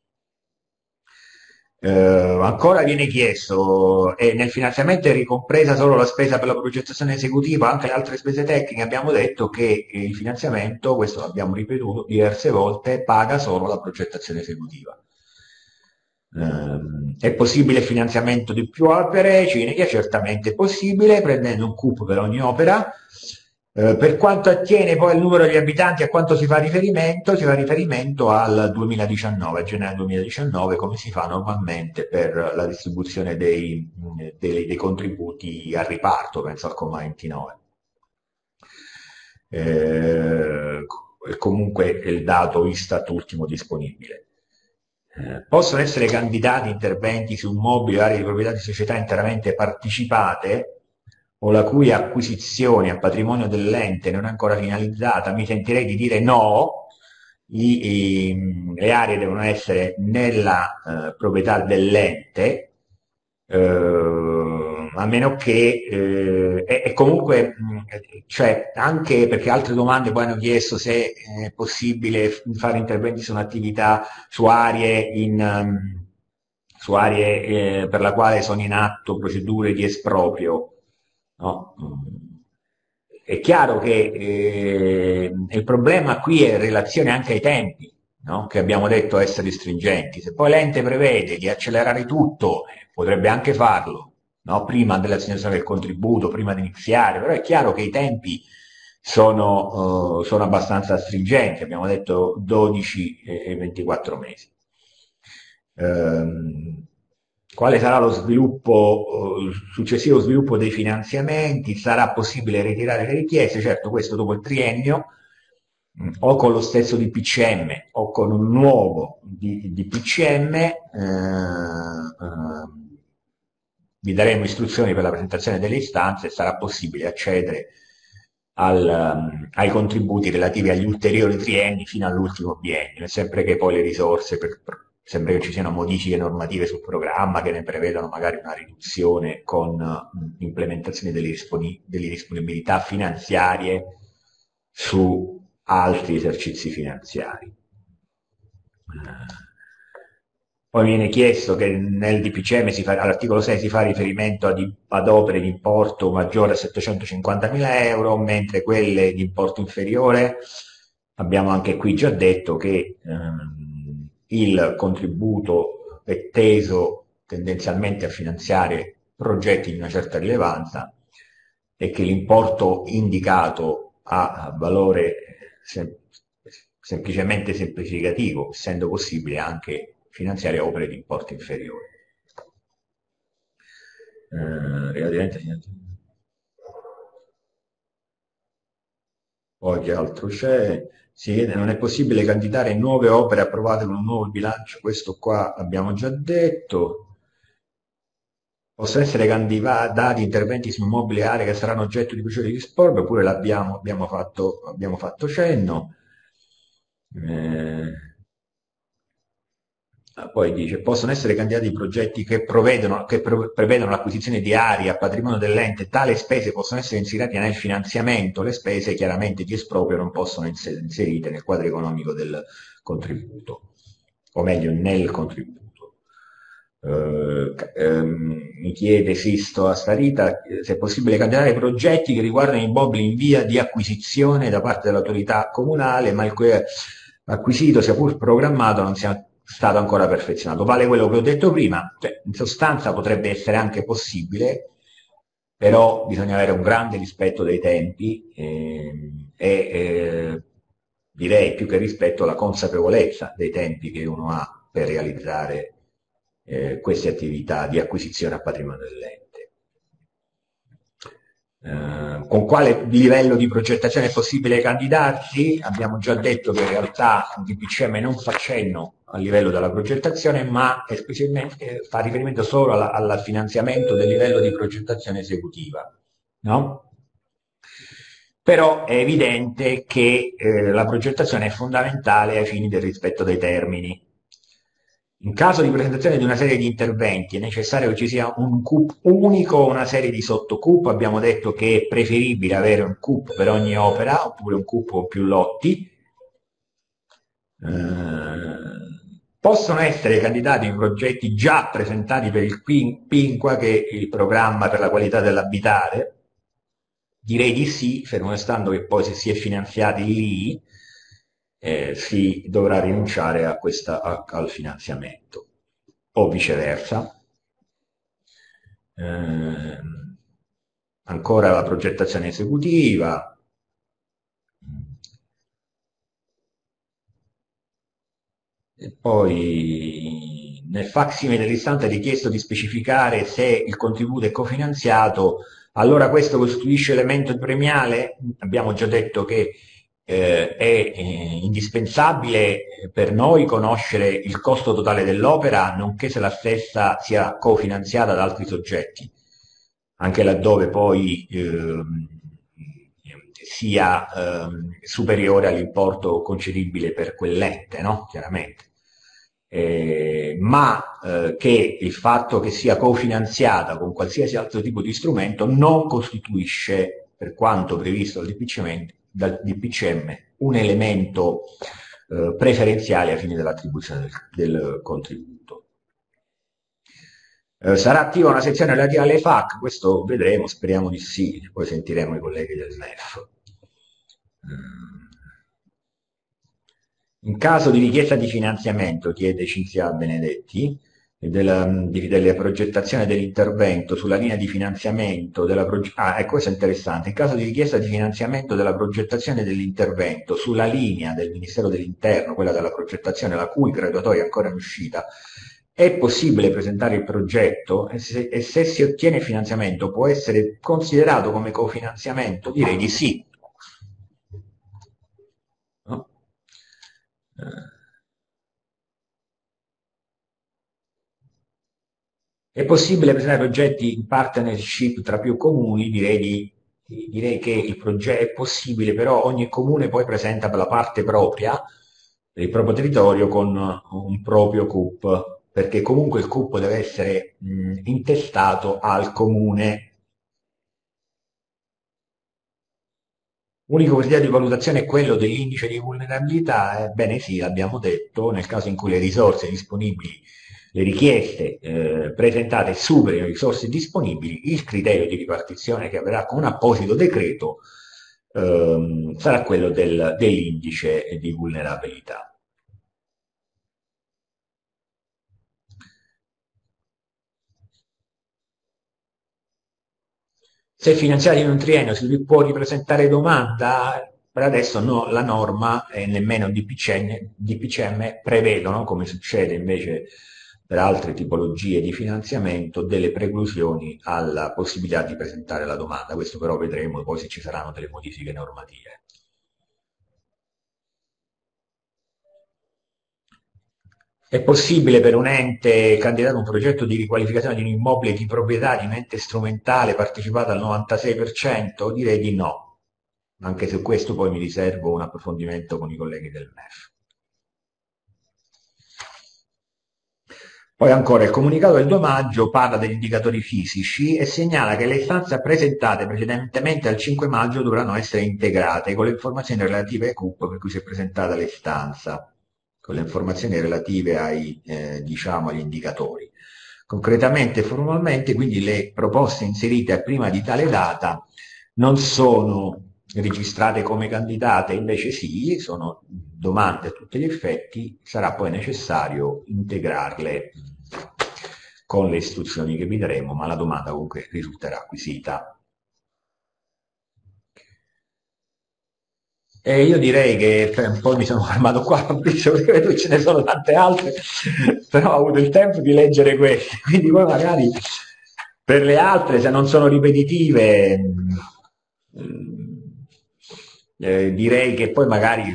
Ancora viene chiesto, nel finanziamento è ricompresa solo la spesa per la progettazione esecutiva, anche le altre spese tecniche. Abbiamo detto che il finanziamento, questo l'abbiamo ripetuto diverse volte, paga solo la progettazione esecutiva. È possibile il finanziamento di più opere? Cineca, certamente è possibile, prendendo un CUP per ogni opera. Per quanto attiene poi al numero degli abitanti, a quanto si fa riferimento? Si fa riferimento al 2019, a gennaio 2019, come si fa normalmente per la distribuzione dei contributi al riparto, penso al comma 29. Comunque è il dato Istat ultimo disponibile. Possono essere candidati interventi su immobili o aree di proprietà di società interamente partecipate o la cui acquisizione a patrimonio dell'ente non è ancora finalizzata? Mi sentirei di dire no, le aree devono essere nella proprietà dell'ente, a meno che, e comunque, cioè, anche perché altre domande poi hanno chiesto se è possibile fare interventi su un'attività, su aree per la quale sono in atto procedure di esproprio. No? È chiaro che il problema qui è in relazione anche ai tempi, no? Che abbiamo detto essere stringenti. Se poi l'ente prevede di accelerare tutto, potrebbe anche farlo, no? Prima dell'assegnazione del contributo, prima di iniziare, però è chiaro che i tempi sono abbastanza stringenti, abbiamo detto 12 e 24 mesi. Quale sarà lo sviluppo, successivo sviluppo dei finanziamenti? Sarà possibile ritirare le richieste? Certo, questo dopo il triennio, o con lo stesso DPCM o con un nuovo DPCM, vi daremo istruzioni per la presentazione delle istanze e sarà possibile accedere ai contributi relativi agli ulteriori trienni fino all'ultimo biennio, sempre che poi le risorse sempre che ci siano modifiche normative sul programma che ne prevedano magari una riduzione con l'implementazione delle disponibilità finanziarie su altri esercizi finanziari. Poi viene chiesto che nel DPCM all'articolo 6 si fa riferimento ad opere di importo maggiore a 750.000 euro, mentre quelle di importo inferiore, abbiamo anche qui già detto che il contributo è teso tendenzialmente a finanziare progetti di una certa rilevanza e che l'importo indicato ha valore semplicemente semplificativo, essendo possibile anche finanziare opere di importo inferiore. Poi che altro c'è? Si chiede, non è possibile candidare nuove opere approvate con un nuovo bilancio, questo qua abbiamo già detto. Possono essere candidati interventi su immobili e aree che saranno oggetto di procedure di esproprio, oppure abbiamo fatto cenno. Poi dice, possono essere candidati progetti che prevedono l'acquisizione di aree a patrimonio dell'ente, tali spese possono essere inserite nel finanziamento, le spese chiaramente di esproprio non possono essere inserite nel quadro economico del contributo, o meglio nel contributo. Mi chiede Sisto Astarita se è possibile candidare progetti che riguardano immobili in via di acquisizione da parte dell'autorità comunale, ma il cui acquisito, sia pur programmato, non sia stato ancora perfezionato. Vale quello che ho detto prima, cioè, in sostanza potrebbe essere anche possibile, però bisogna avere un grande rispetto dei tempi direi più che rispetto la consapevolezza dei tempi che uno ha per realizzare queste attività di acquisizione a patrimonio dell'ente. Con quale livello di progettazione è possibile candidarsi? Abbiamo già detto che in realtà il DPCM non fa cenno al livello della progettazione, ma fa riferimento solo al finanziamento del livello di progettazione esecutiva, no? Però è evidente che la progettazione è fondamentale ai fini del rispetto dei termini. In caso di presentazione di una serie di interventi è necessario che ci sia un CUP unico o una serie di sotto-CUP. Abbiamo detto che è preferibile avere un CUP per ogni opera, oppure un CUP o più lotti. Possono essere candidati in progetti già presentati per il PINQA, che è il programma per la qualità dell'abitare? Direi di sì, fermo restando che poi se si è finanziati lì si dovrà rinunciare al finanziamento, o viceversa. Ancora la progettazione esecutiva. E poi nel facsimile dell'istante è richiesto di specificare se il contributo è cofinanziato, allora questo costituisce elemento premiale? Abbiamo già detto che è indispensabile per noi conoscere il costo totale dell'opera, nonché se la stessa sia cofinanziata da altri soggetti, anche laddove poi sia superiore all'importo concedibile per quell'ente, no? Chiaramente. Che il fatto che sia cofinanziata con qualsiasi altro tipo di strumento non costituisce, per quanto previsto dal DPCM, un elemento preferenziale ai fini dell'attribuzione del contributo. Sarà attiva una sezione relativa alle FAC? Questo vedremo, speriamo di sì, poi sentiremo i colleghi del MEF. In caso di richiesta di finanziamento, chiede Cinzia Benedetti, della progettazione dell'intervento sulla linea di finanziamento questo è interessante. In caso di richiesta di finanziamento della progettazione dell'intervento sulla linea del Ministero dell'Interno, quella della progettazione, la cui graduatoria è ancora in uscita, è possibile presentare il progetto e se si ottiene il finanziamento può essere considerato come cofinanziamento? Direi di sì. No? È possibile presentare progetti in partnership tra più comuni? Direi che il progetto è possibile, però ogni comune poi presenta per la parte propria del proprio territorio con un proprio CUP, perché comunque il CUP deve essere intestato al comune. L'unico criterio di valutazione è quello dell'indice di vulnerabilità? Ebbene sì, l'abbiamo detto, nel caso in cui le risorse disponibili, le richieste presentate superino le risorse disponibili, il criterio di ripartizione che avverrà con un apposito decreto sarà quello dell'indice di vulnerabilità. Se finanziati in un triennio si può ripresentare domanda? Per adesso no, la norma e nemmeno il DPCM prevedono, come succede invece per altre tipologie di finanziamento, delle preclusioni alla possibilità di presentare la domanda. Questo però vedremo poi se ci saranno delle modifiche normative. È possibile per un ente candidare un progetto di riqualificazione di un immobile di proprietà di un ente strumentale partecipato al 96%? Direi di no, anche se questo poi mi riservo un approfondimento con i colleghi del MEF. Poi ancora il comunicato del 2 maggio parla degli indicatori fisici e segnala che le istanze presentate precedentemente al 5 maggio dovranno essere integrate con le informazioni relative ai CUP per cui si è presentata l'istanza, con le informazioni relative diciamo, agli indicatori. Concretamente e formalmente, quindi, le proposte inserite prima di tale data non sono registrate come candidate, invece sì, sono domande a tutti gli effetti, sarà poi necessario integrarle con le istruzioni che vi daremo, ma la domanda comunque risulterà acquisita. E io direi che un po' mi sono fermato qua, Fabrizio, perché vedo che ce ne sono tante altre, però ho avuto il tempo di leggere queste, quindi poi magari per le altre, se non sono ripetitive, direi che poi magari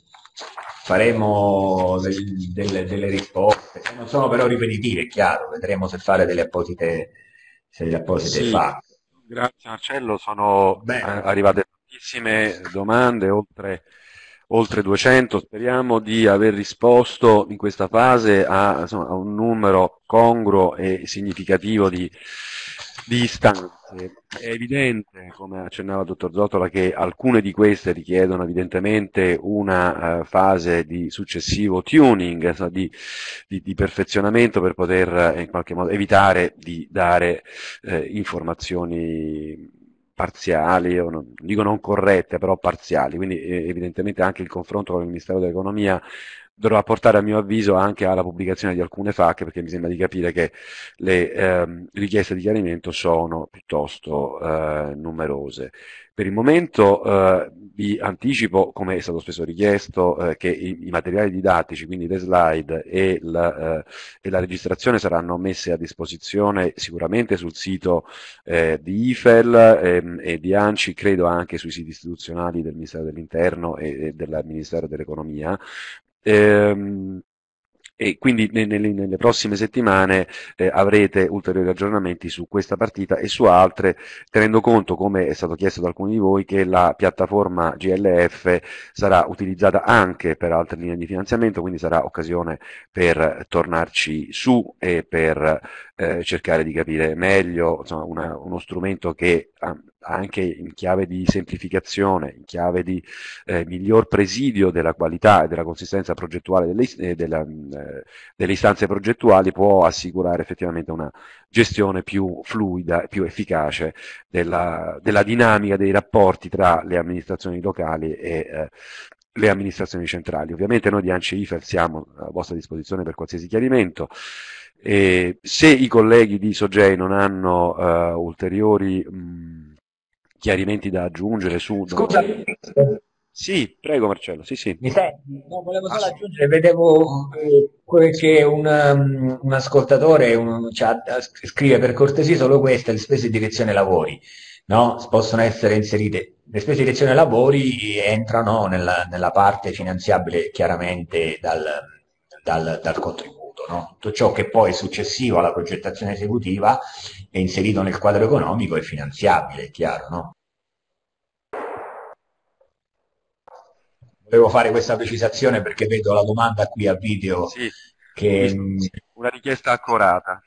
faremo delle risposte, se non sono però ripetitive, è chiaro, vedremo se fare delle apposite Sì, FAQ. grazie Marcello, sono arrivate tantissime domande, oltre oltre 200. Speriamo di aver risposto in questa fase insomma, a un numero congruo e significativo di istanze. È evidente, come accennava il dottor Zottola, che alcune di queste richiedono evidentemente una fase di successivo tuning, insomma, di perfezionamento per poter in qualche modo evitare di dare informazioni parziali, o non, dico non corrette, però parziali. Quindi evidentemente anche il confronto con il Ministero dell'Economia dovrà portare, a mio avviso, anche alla pubblicazione di alcune FAQ, perché mi sembra di capire che le richieste di chiarimento sono piuttosto numerose. Per il momento vi anticipo, come è stato spesso richiesto, che i materiali didattici, quindi le slide e la registrazione, saranno messe a disposizione sicuramente sul sito di IFEL e di ANCI, credo anche sui siti istituzionali del Ministero dell'Interno e del Ministero dell'Economia. E quindi nelle prossime settimane avrete ulteriori aggiornamenti su questa partita e su altre, tenendo conto, come è stato chiesto da alcuni di voi, che la piattaforma GLF sarà utilizzata anche per altre linee di finanziamento, quindi sarà occasione per tornarci su e per cercare di capire meglio, insomma, uno strumento che anche in chiave di semplificazione, in chiave di miglior presidio della qualità e della consistenza progettuale delle istanze progettuali, può assicurare effettivamente una gestione più fluida e più efficace della dinamica dei rapporti tra le amministrazioni locali e le amministrazioni centrali. Ovviamente noi di ANCI IFEL siamo a vostra disposizione per qualsiasi chiarimento. Se i colleghi di SOGEI non hanno ulteriori chiarimenti da aggiungere su... Scusa. Sì, prego Marcello, sì. Mi senti? No, volevo solo aggiungere, vedevo che un ascoltatore scrive: per cortesia solo queste, le spese di direzione lavori, no? Possono essere inserite. Le spese di direzione lavori entrano nella parte finanziabile chiaramente dal contributo, no? Tutto ciò che poi è successivo alla progettazione esecutiva è inserito nel quadro economico, è finanziabile, è chiaro, no? Volevo fare questa precisazione perché vedo la domanda qui a video. Sì, che una richiesta accorata.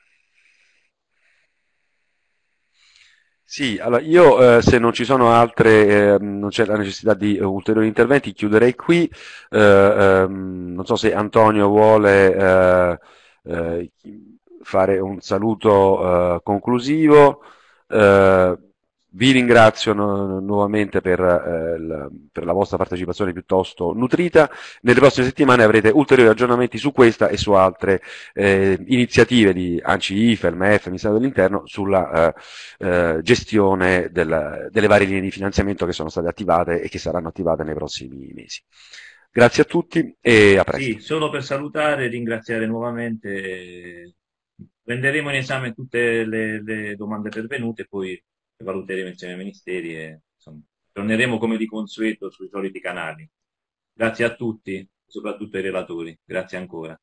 Sì, allora io se non ci sono altre, non c'è la necessità di ulteriori interventi, chiuderei qui. Non so se Antonio vuole fare un saluto conclusivo. Vi ringrazio nuovamente per la vostra partecipazione piuttosto nutrita. Nelle prossime settimane avrete ulteriori aggiornamenti su questa e su altre iniziative di ANCI, IFEL, MEF, Ministero dell'Interno sulla gestione delle varie linee di finanziamento che sono state attivate e che saranno attivate nei prossimi mesi. Grazie a tutti e a presto. Sì, solo per salutare e ringraziare nuovamente. Prenderemo in esame tutte le domande pervenute e poi valuteremo insieme ai ministeri e insomma, torneremo come di consueto sui soliti canali. Grazie a tutti, soprattutto ai relatori. Grazie ancora.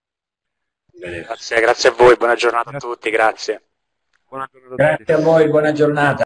Grazie a voi, buona giornata a tutti, grazie. Buona giornata a tutti. Grazie a voi, buona giornata.